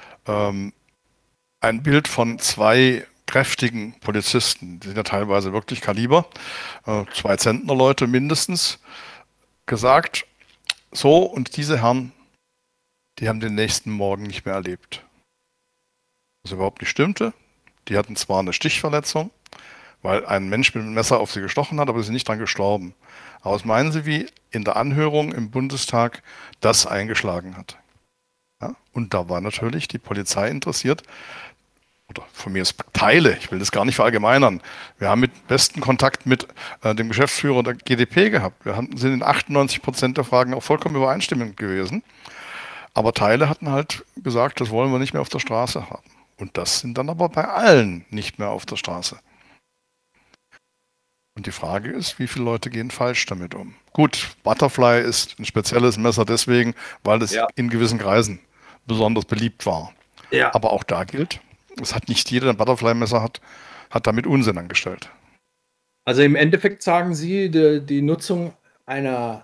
ein Bild von 2 kräftigen Polizisten, die sind ja teilweise wirklich Kaliber, 2 Zentnerleute mindestens, gesagt, so, und diese Herren, die haben den nächsten Morgen nicht mehr erlebt. Was überhaupt nicht stimmte. Die hatten zwar eine Stichverletzung, weil ein Mensch mit einem Messer auf sie gestochen hat, aber sie sind nicht dran gestorben. Aber was meinen Sie, wie in der Anhörung im Bundestag das eingeschlagen hat? Ja? Und da war natürlich die Polizei interessiert, oder von mir aus Teile, ich will das gar nicht verallgemeinern. Wir haben mit besten Kontakt mit dem Geschäftsführer der GdP gehabt. Sind in 98% der Fragen auch vollkommen übereinstimmend gewesen. Aber Teile hatten halt gesagt, das wollen wir nicht mehr auf der Straße haben. Und das sind dann aber bei allen nicht mehr auf der Straße. Und die Frage ist, wie viele Leute gehen falsch damit um? Gut, Butterfly ist ein spezielles Messer deswegen, weil es Ja. in gewissen Kreisen besonders beliebt war. Ja. Aber auch da gilt, es hat nicht jeder, der ein Butterfly-Messer hat damit Unsinn angestellt. Also im Endeffekt sagen Sie, die Nutzung einer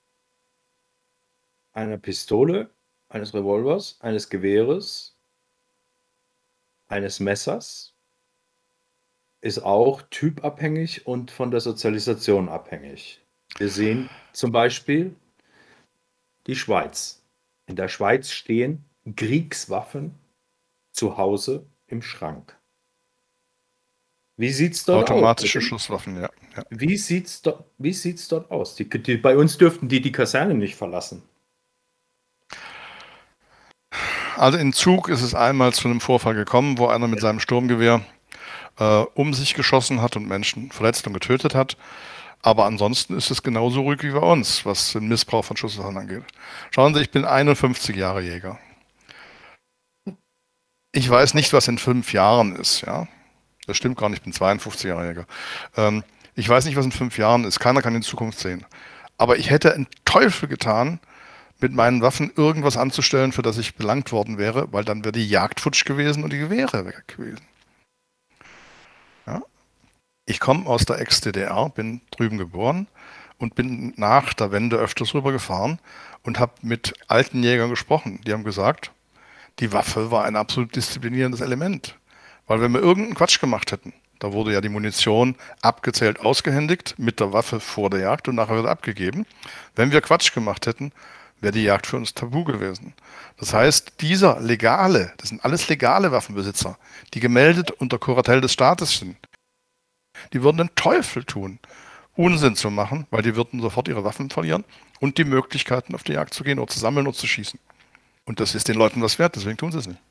Pistole, eines Revolvers, eines Gewehres, eines Messers ist auch typabhängig und von der Sozialisation abhängig. Wir sehen zum Beispiel die Schweiz. In der Schweiz stehen Kriegswaffen zu Hause im Schrank. Wie sieht es dort aus? Automatische Schusswaffen, ja. Wie sieht's dort aus? Bei uns dürften die Kaserne nicht verlassen. Also in Zug ist es einmal zu einem Vorfall gekommen, wo einer mit seinem Sturmgewehr um sich geschossen hat und Menschen verletzt und getötet hat. Aber ansonsten ist es genauso ruhig wie bei uns, was den Missbrauch von Schusswaffen angeht. Schauen Sie, ich bin 51 Jahre Jäger. Ich weiß nicht, was in 5 Jahren ist, ja. Das stimmt gar nicht, ich bin 52 Jahre Jäger. Ich weiß nicht, was in 5 Jahren ist. Keiner kann in Zukunft sehen. Aber ich hätte einen Teufel getan, mit meinen Waffen irgendwas anzustellen, für das ich belangt worden wäre, weil dann wäre die Jagd futsch gewesen und die Gewehre weg gewesen. Ja? Ich komme aus der Ex-DDR, bin drüben geboren und bin nach der Wende öfters rübergefahren und habe mit alten Jägern gesprochen. Die haben gesagt, die Waffe war ein absolut disziplinierendes Element. Weil wenn wir irgendeinen Quatsch gemacht hätten, da wurde ja die Munition abgezählt ausgehändigt mit der Waffe vor der Jagd und nachher wird abgegeben. Wenn wir Quatsch gemacht hätten, wäre die Jagd für uns tabu gewesen. Das heißt, dieser legale, das sind alles legale Waffenbesitzer, die gemeldet unter Kuratel des Staates sind, die würden den Teufel tun, Unsinn zu machen, weil die würden sofort ihre Waffen verlieren und die Möglichkeiten auf die Jagd zu gehen oder zu sammeln oder zu schießen. Und das ist den Leuten was wert, deswegen tun sie es nicht.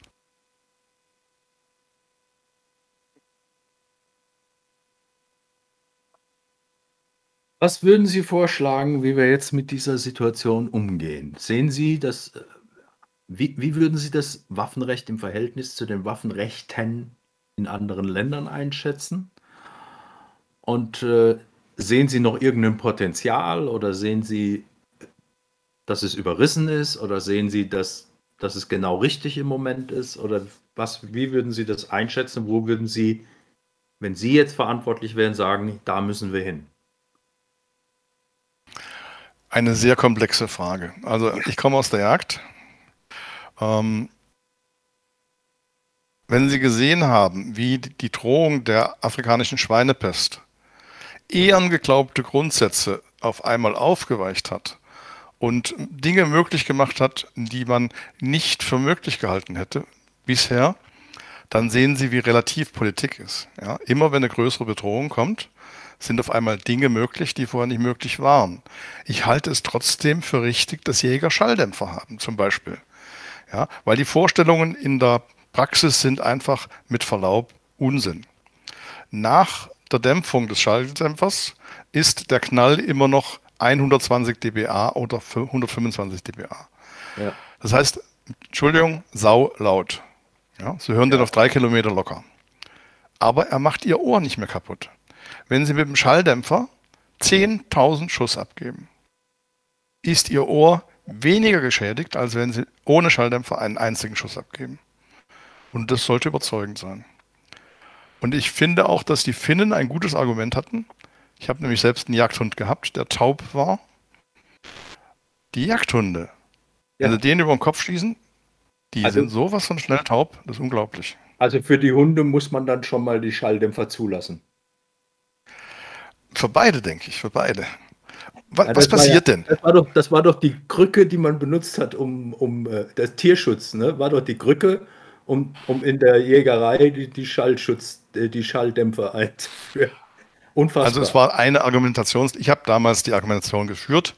Was würden Sie vorschlagen, wie wir jetzt mit dieser Situation umgehen? Sehen Sie das, wie würden Sie das Waffenrecht im Verhältnis zu den Waffenrechten in anderen Ländern einschätzen? Und sehen Sie noch irgendein Potenzial oder sehen Sie, dass es überrissen ist oder sehen Sie, dass es genau richtig im Moment ist? Oder wie würden Sie das einschätzen? Wo würden Sie, wenn Sie jetzt verantwortlich wären, sagen, da müssen wir hin? Eine sehr komplexe Frage. Also ich komme aus der Jagd. Wenn Sie gesehen haben, wie die Drohung der afrikanischen Schweinepest eher geglaubte Grundsätze auf einmal aufgeweicht hat und Dinge möglich gemacht hat, die man nicht für möglich gehalten hätte bisher, dann sehen Sie, wie relativ Politik ist. Ja, immer wenn eine größere Bedrohung kommt, sind auf einmal Dinge möglich, die vorher nicht möglich waren. Ich halte es trotzdem für richtig, dass Jäger Schalldämpfer haben, zum Beispiel. Ja, weil die Vorstellungen in der Praxis sind einfach mit Verlaub Unsinn. Nach der Dämpfung des Schalldämpfers ist der Knall immer noch 120 dBA oder 125 dBA. Ja. Das heißt, Entschuldigung, sau laut. Ja, Sie hören den auf 3 Kilometer locker. Aber er macht Ihr Ohr nicht mehr kaputt. Wenn Sie mit dem Schalldämpfer 10.000 Schuss abgeben, ist Ihr Ohr weniger geschädigt, als wenn Sie ohne Schalldämpfer einen einzigen Schuss abgeben. Und das sollte überzeugend sein. Und ich finde auch, dass die Finnen ein gutes Argument hatten. Ich habe nämlich selbst einen Jagdhund gehabt, der taub war. Die Jagdhunde, wenn Sie den über den Kopf schießen, die sind sowas von schnell taub, das ist unglaublich. Also für die Hunde muss man dann schon mal die Schalldämpfer zulassen. Für beide, denke ich, für beide. Was passiert denn? Das war doch die Krücke, die man benutzt hat, um das Tierschutz, ne? War doch die Krücke, um in der Jägerei die Schalldämpfer einzuführen. Unfassbar. Also es war eine Argumentation, ich habe damals die Argumentation geführt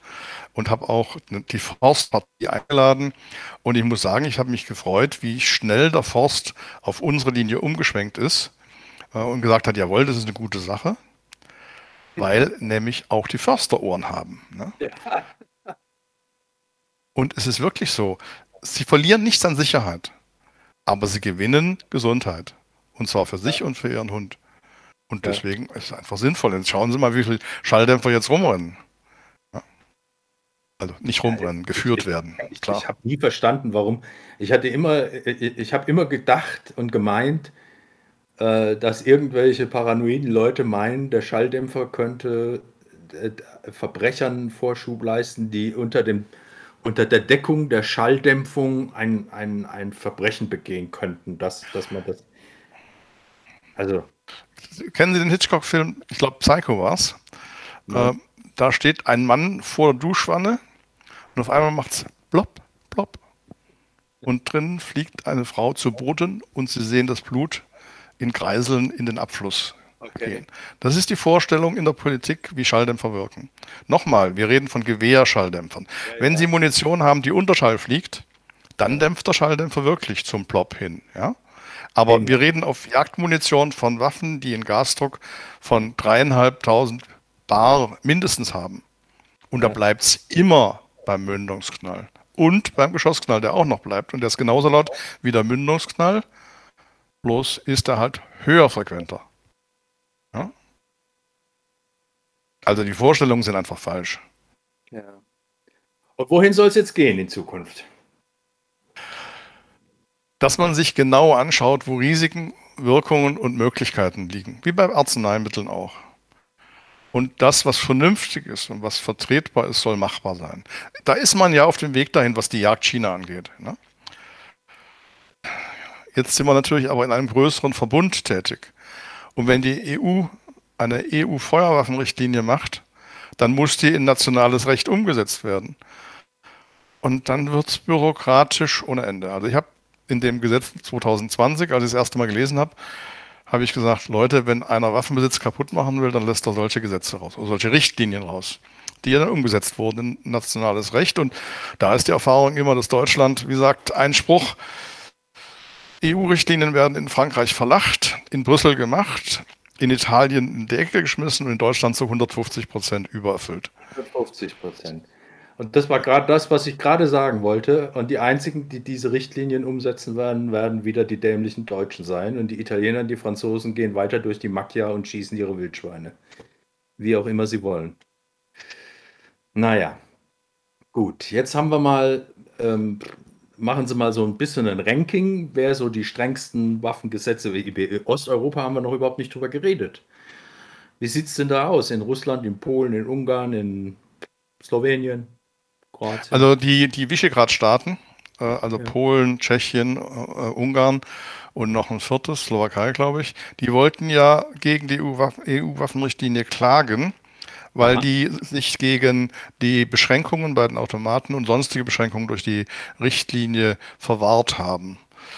und habe auch die Forstpartie eingeladen. Und ich muss sagen, ich habe mich gefreut, wie schnell der Forst auf unsere Linie umgeschwenkt ist und gesagt hat, jawohl, das ist eine gute Sache, weil nämlich auch die Förster Ohren haben. Ne? Ja. Und es ist wirklich so, sie verlieren nichts an Sicherheit, aber sie gewinnen Gesundheit. Und zwar für sich und für ihren Hund. Und Ja. deswegen ist es einfach sinnvoll. Jetzt schauen Sie mal, wie viele Schalldämpfer jetzt rumrennen. Ja? Also nicht rumrennen, geführt werden. Klar. Ich habe nie verstanden, warum. Ich habe immer gedacht und gemeint, dass irgendwelche paranoiden Leute meinen, der Schalldämpfer könnte Verbrechern Vorschub leisten, die unter der Deckung der Schalldämpfung ein Verbrechen begehen könnten. Dass man das. Also. Kennen Sie den Hitchcock-Film? Ich glaube, Psycho war es. Ja. Da steht ein Mann vor der Duschwanne und auf einmal macht es plopp, plopp. Und drin fliegt eine Frau zu Boden und Sie sehen das Blut in Kreiseln in den Abfluss gehen. Das ist die Vorstellung in der Politik, wie Schalldämpfer wirken. Nochmal, wir reden von Gewehrschalldämpfern. Wenn Sie Munition haben, die Unterschall fliegt, dann dämpft der Schalldämpfer wirklich zum Plop hin. Ja? Aber wir reden auf Jagdmunition von Waffen, die einen Gasdruck von 3.500 Bar mindestens haben. Und da bleibt es immer beim Mündungsknall. Und beim Geschossknall, der auch noch bleibt. Und der ist genauso laut wie der Mündungsknall, bloß ist er halt höher frequenter. Ja? Also die Vorstellungen sind einfach falsch. Ja. Und wohin soll es jetzt gehen in Zukunft? Dass man sich genau anschaut, wo Risiken, Wirkungen und Möglichkeiten liegen. Wie bei Arzneimitteln auch. Und das, was vernünftig ist und was vertretbar ist, soll machbar sein. Da ist man ja auf dem Weg dahin, was die Jagdschiene angeht. Ne? Jetzt sind wir natürlich aber in einem größeren Verbund tätig. Und wenn die EU eine EU-Feuerwaffenrichtlinie macht, dann muss die in nationales Recht umgesetzt werden. Und dann wird es bürokratisch ohne Ende. Also ich habe in dem Gesetz 2020, als ich das erste Mal gelesen habe, habe ich gesagt, Leute, wenn einer Waffenbesitz kaputt machen will, dann lässt er solche Gesetze raus, oder solche Richtlinien raus, die ja dann umgesetzt wurden in nationales Recht. Und da ist die Erfahrung immer, dass Deutschland, wie sagt ein Spruch, EU-Richtlinien werden in Frankreich verlacht, in Brüssel gemacht, in Italien in die Ecke geschmissen und in Deutschland zu 150% übererfüllt. 150%. Und das war gerade das, was ich gerade sagen wollte. Und die einzigen, die diese Richtlinien umsetzen werden, werden wieder die dämlichen Deutschen sein. Und die Italiener und die Franzosen gehen weiter durch die Macchia und schießen ihre Wildschweine. Wie auch immer sie wollen. Naja, gut. Jetzt haben wir mal, machen Sie mal so ein bisschen ein Ranking, wer so die strengsten Waffengesetze, in Osteuropa haben wir noch überhaupt nicht drüber geredet. Wie sieht es denn da aus? In Russland, in Polen, in Ungarn, in Slowenien? Kroatien. Also die Visegrad-Staaten, also Ja. Polen, Tschechien, Ungarn und noch ein viertes, Slowakei, glaube ich, die wollten ja gegen die EU-Waffenrichtlinie klagen, weil die sich gegen die Beschränkungen bei den Automaten und sonstige Beschränkungen durch die Richtlinie verwahrt haben.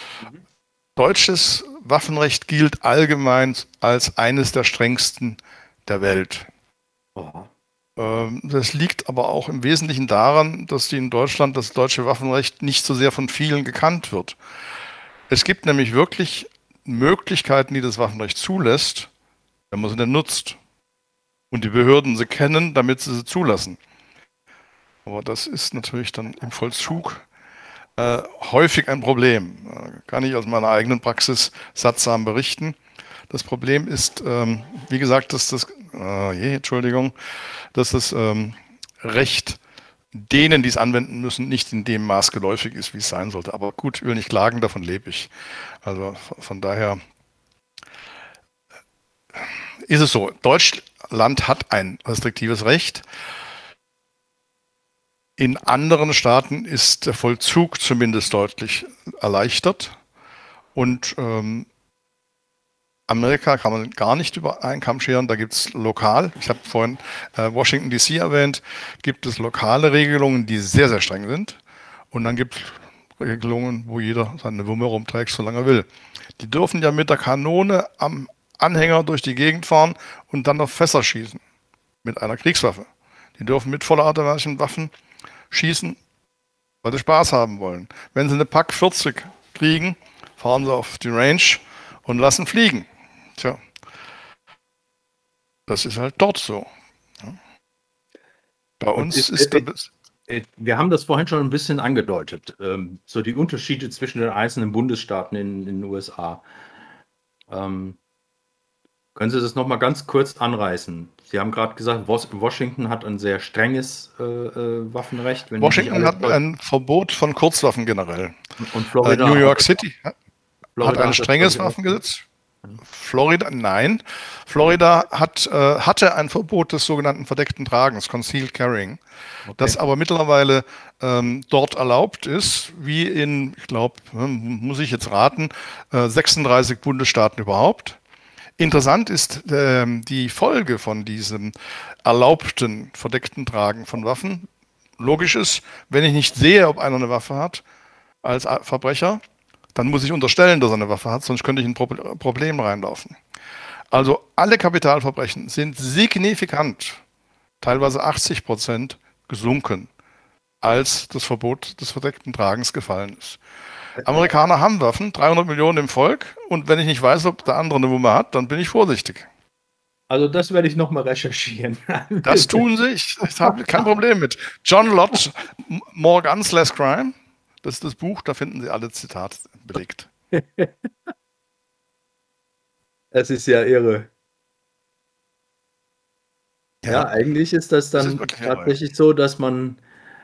Deutsches Waffenrecht gilt allgemein als eines der strengsten der Welt. Aha. Das liegt aber auch im Wesentlichen daran, dass in Deutschland das deutsche Waffenrecht nicht so sehr von vielen gekannt wird. Es gibt nämlich wirklich Möglichkeiten, die das Waffenrecht zulässt, wenn man sie denn nutzt. Und die Behörden sie kennen, damit sie zulassen. Aber das ist natürlich dann im Vollzug häufig ein Problem. Kann ich aus meiner eigenen Praxis sattsam berichten. Das Problem ist, wie gesagt, dass das Recht denen, die es anwenden müssen, nicht in dem Maß geläufig ist, wie es sein sollte. Aber gut, ich will nicht klagen, davon lebe ich. Also von daher ist es so, Deutschland hat ein restriktives Recht. In anderen Staaten ist der Vollzug zumindest deutlich erleichtert. Und Amerika kann man gar nicht über einen Kamm scheren, da gibt es lokal, ich habe vorhin Washington DC erwähnt, gibt es lokale Regelungen, die sehr, sehr streng sind. Und dann gibt es Regelungen, wo jeder seine Wumme rumträgt, solange er will. Die dürfen ja mit der Kanone am Anhänger durch die Gegend fahren und dann auf Fässer schießen. Mit einer Kriegswaffe. Die dürfen mit vollautomatischen Waffen schießen, weil sie Spaß haben wollen. Wenn sie eine Pak 40 kriegen, fahren sie auf die Range und lassen fliegen. Tja, das ist halt dort so. Ja. Bei uns ist das. Wir haben das vorhin schon ein bisschen angedeutet, so die Unterschiede zwischen den einzelnen Bundesstaaten in den USA. Können Sie das noch mal ganz kurz anreißen? Sie haben gerade gesagt, Washington hat ein sehr strenges Waffenrecht. Washington hat ein Verbot von Kurzwaffen generell. Und Florida New York City hat ein strenges Waffengesetz. Florida, nein. Florida hatte ein Verbot des sogenannten verdeckten Tragens, Concealed Carrying, das aber mittlerweile dort erlaubt ist, wie in, ich glaube, muss ich jetzt raten, 36 Bundesstaaten überhaupt. Interessant ist die Folge von diesem erlaubten verdeckten Tragen von Waffen. Logisch ist, wenn ich nicht sehe, ob einer eine Waffe hat als Verbrecher, dann muss ich unterstellen, dass er eine Waffe hat, sonst könnte ich in ein Problem reinlaufen. Also alle Kapitalverbrechen sind signifikant, teilweise 80% gesunken, als das Verbot des verdeckten Tragens gefallen ist. Amerikaner haben Waffen, 300 Millionen im Volk, und wenn ich nicht weiß, ob der andere eine Waffe hat, dann bin ich vorsichtig. Also das werde ich nochmal recherchieren. Das tun sie, ich habe kein Problem mit. John Lott, More Guns, Less Crime. Das ist das Buch, da finden Sie alle Zitate belegt. Es ist ja irre. Ja, eigentlich ist das dann tatsächlich so, dass man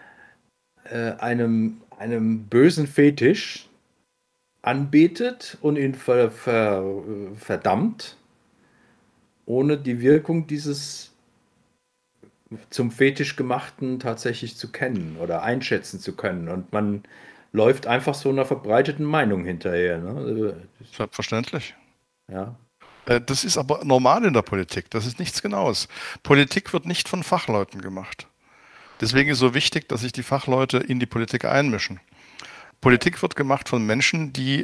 einem bösen Fetisch anbetet und ihn verdammt, ohne die Wirkung dieses zum Fetisch gemachten tatsächlich zu kennen oder einschätzen zu können. Und man läuft einfach so einer verbreiteten Meinung hinterher. Ne? Selbstverständlich. Ja. Das ist aber normal in der Politik. Das ist nichts Genaues. Politik wird nicht von Fachleuten gemacht. Deswegen ist es so wichtig, dass sich die Fachleute in die Politik einmischen. Politik wird gemacht von Menschen, die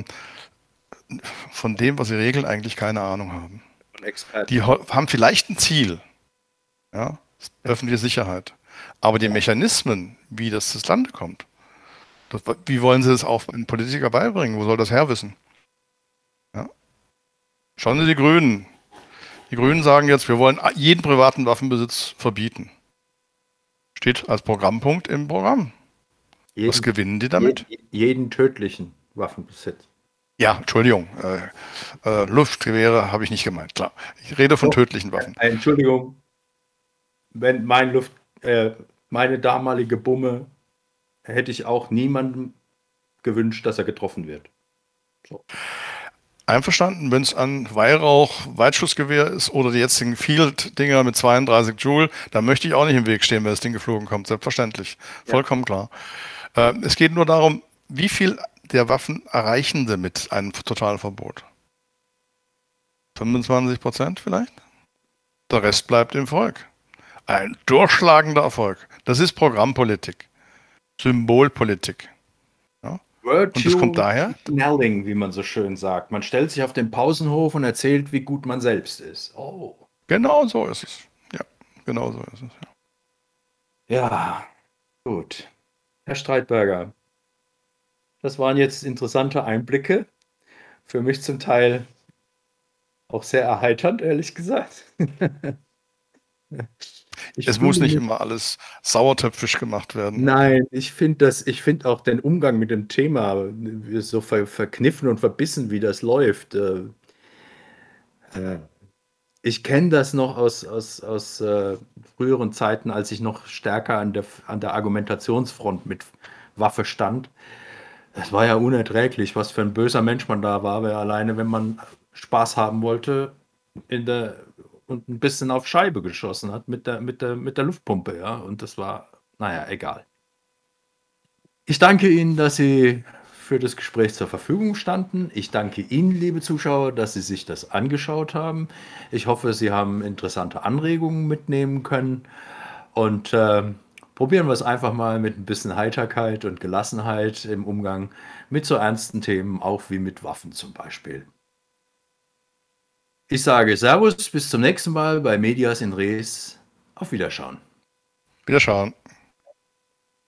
von dem, was sie regeln, eigentlich keine Ahnung haben. Die haben vielleicht ein Ziel. Ja? Öffentliche Sicherheit. Aber die Mechanismen, wie das zustande kommt, wie wollen sie das auch einen Politiker beibringen? Wo soll das herwissen? Ja? Schauen Sie die Grünen. Die Grünen sagen jetzt, wir wollen jeden privaten Waffenbesitz verbieten. Steht als Programmpunkt im Programm. Was gewinnen die damit? Jeden tödlichen Waffenbesitz. Ja, Entschuldigung. Luftgewehre habe ich nicht gemeint, klar. Ich rede von tödlichen Waffen. Entschuldigung. Wenn meine damalige Bumme, hätte ich auch niemandem gewünscht, dass er getroffen wird. So. Einverstanden, wenn es ein Weihrauch-Weitschussgewehr ist oder die jetzigen Field-Dinger mit 32 Joule, dann möchte ich auch nicht im Weg stehen, wenn das Ding geflogen kommt. Selbstverständlich. Vollkommen klar. Es geht nur darum, wie viel der Waffen erreichen sie mit einem Totalverbot? 25% vielleicht? Der Rest bleibt im Volk. Ein durchschlagender Erfolg. Das ist Programmpolitik. Symbolpolitik. Ja? Und das kommt daher? Snelling, wie man so schön sagt. Man stellt sich auf den Pausenhof und erzählt, wie gut man selbst ist. Oh. Genau so ist es. Ja, genau so ist es. Ja, gut. Herr Streitberger, das waren jetzt interessante Einblicke. Für mich zum Teil auch sehr erheiternd, ehrlich gesagt. Es muss nicht immer alles sauertöpfisch gemacht werden. Nein, ich finde auch den Umgang mit dem Thema so verkniffen und verbissen, wie das läuft. Ich kenne das noch aus früheren Zeiten, als ich noch stärker an der Argumentationsfront mit Waffe stand. Das war ja unerträglich, was für ein böser Mensch man da war, weil alleine, wenn man Spaß haben wollte und ein bisschen auf Scheibe geschossen hat mit der Luftpumpe, ja. Und das war, naja, egal. Ich danke Ihnen, dass Sie für das Gespräch zur Verfügung standen. Ich danke Ihnen, liebe Zuschauer, dass Sie sich das angeschaut haben. Ich hoffe, Sie haben interessante Anregungen mitnehmen können. Und probieren wir es einfach mal mit ein bisschen Heiterkeit und Gelassenheit im Umgang mit so ernsten Themen, auch wie mit Waffen zum Beispiel. Ich sage Servus, bis zum nächsten Mal bei Medias in Res. Auf Wiederschauen. Wiederschauen.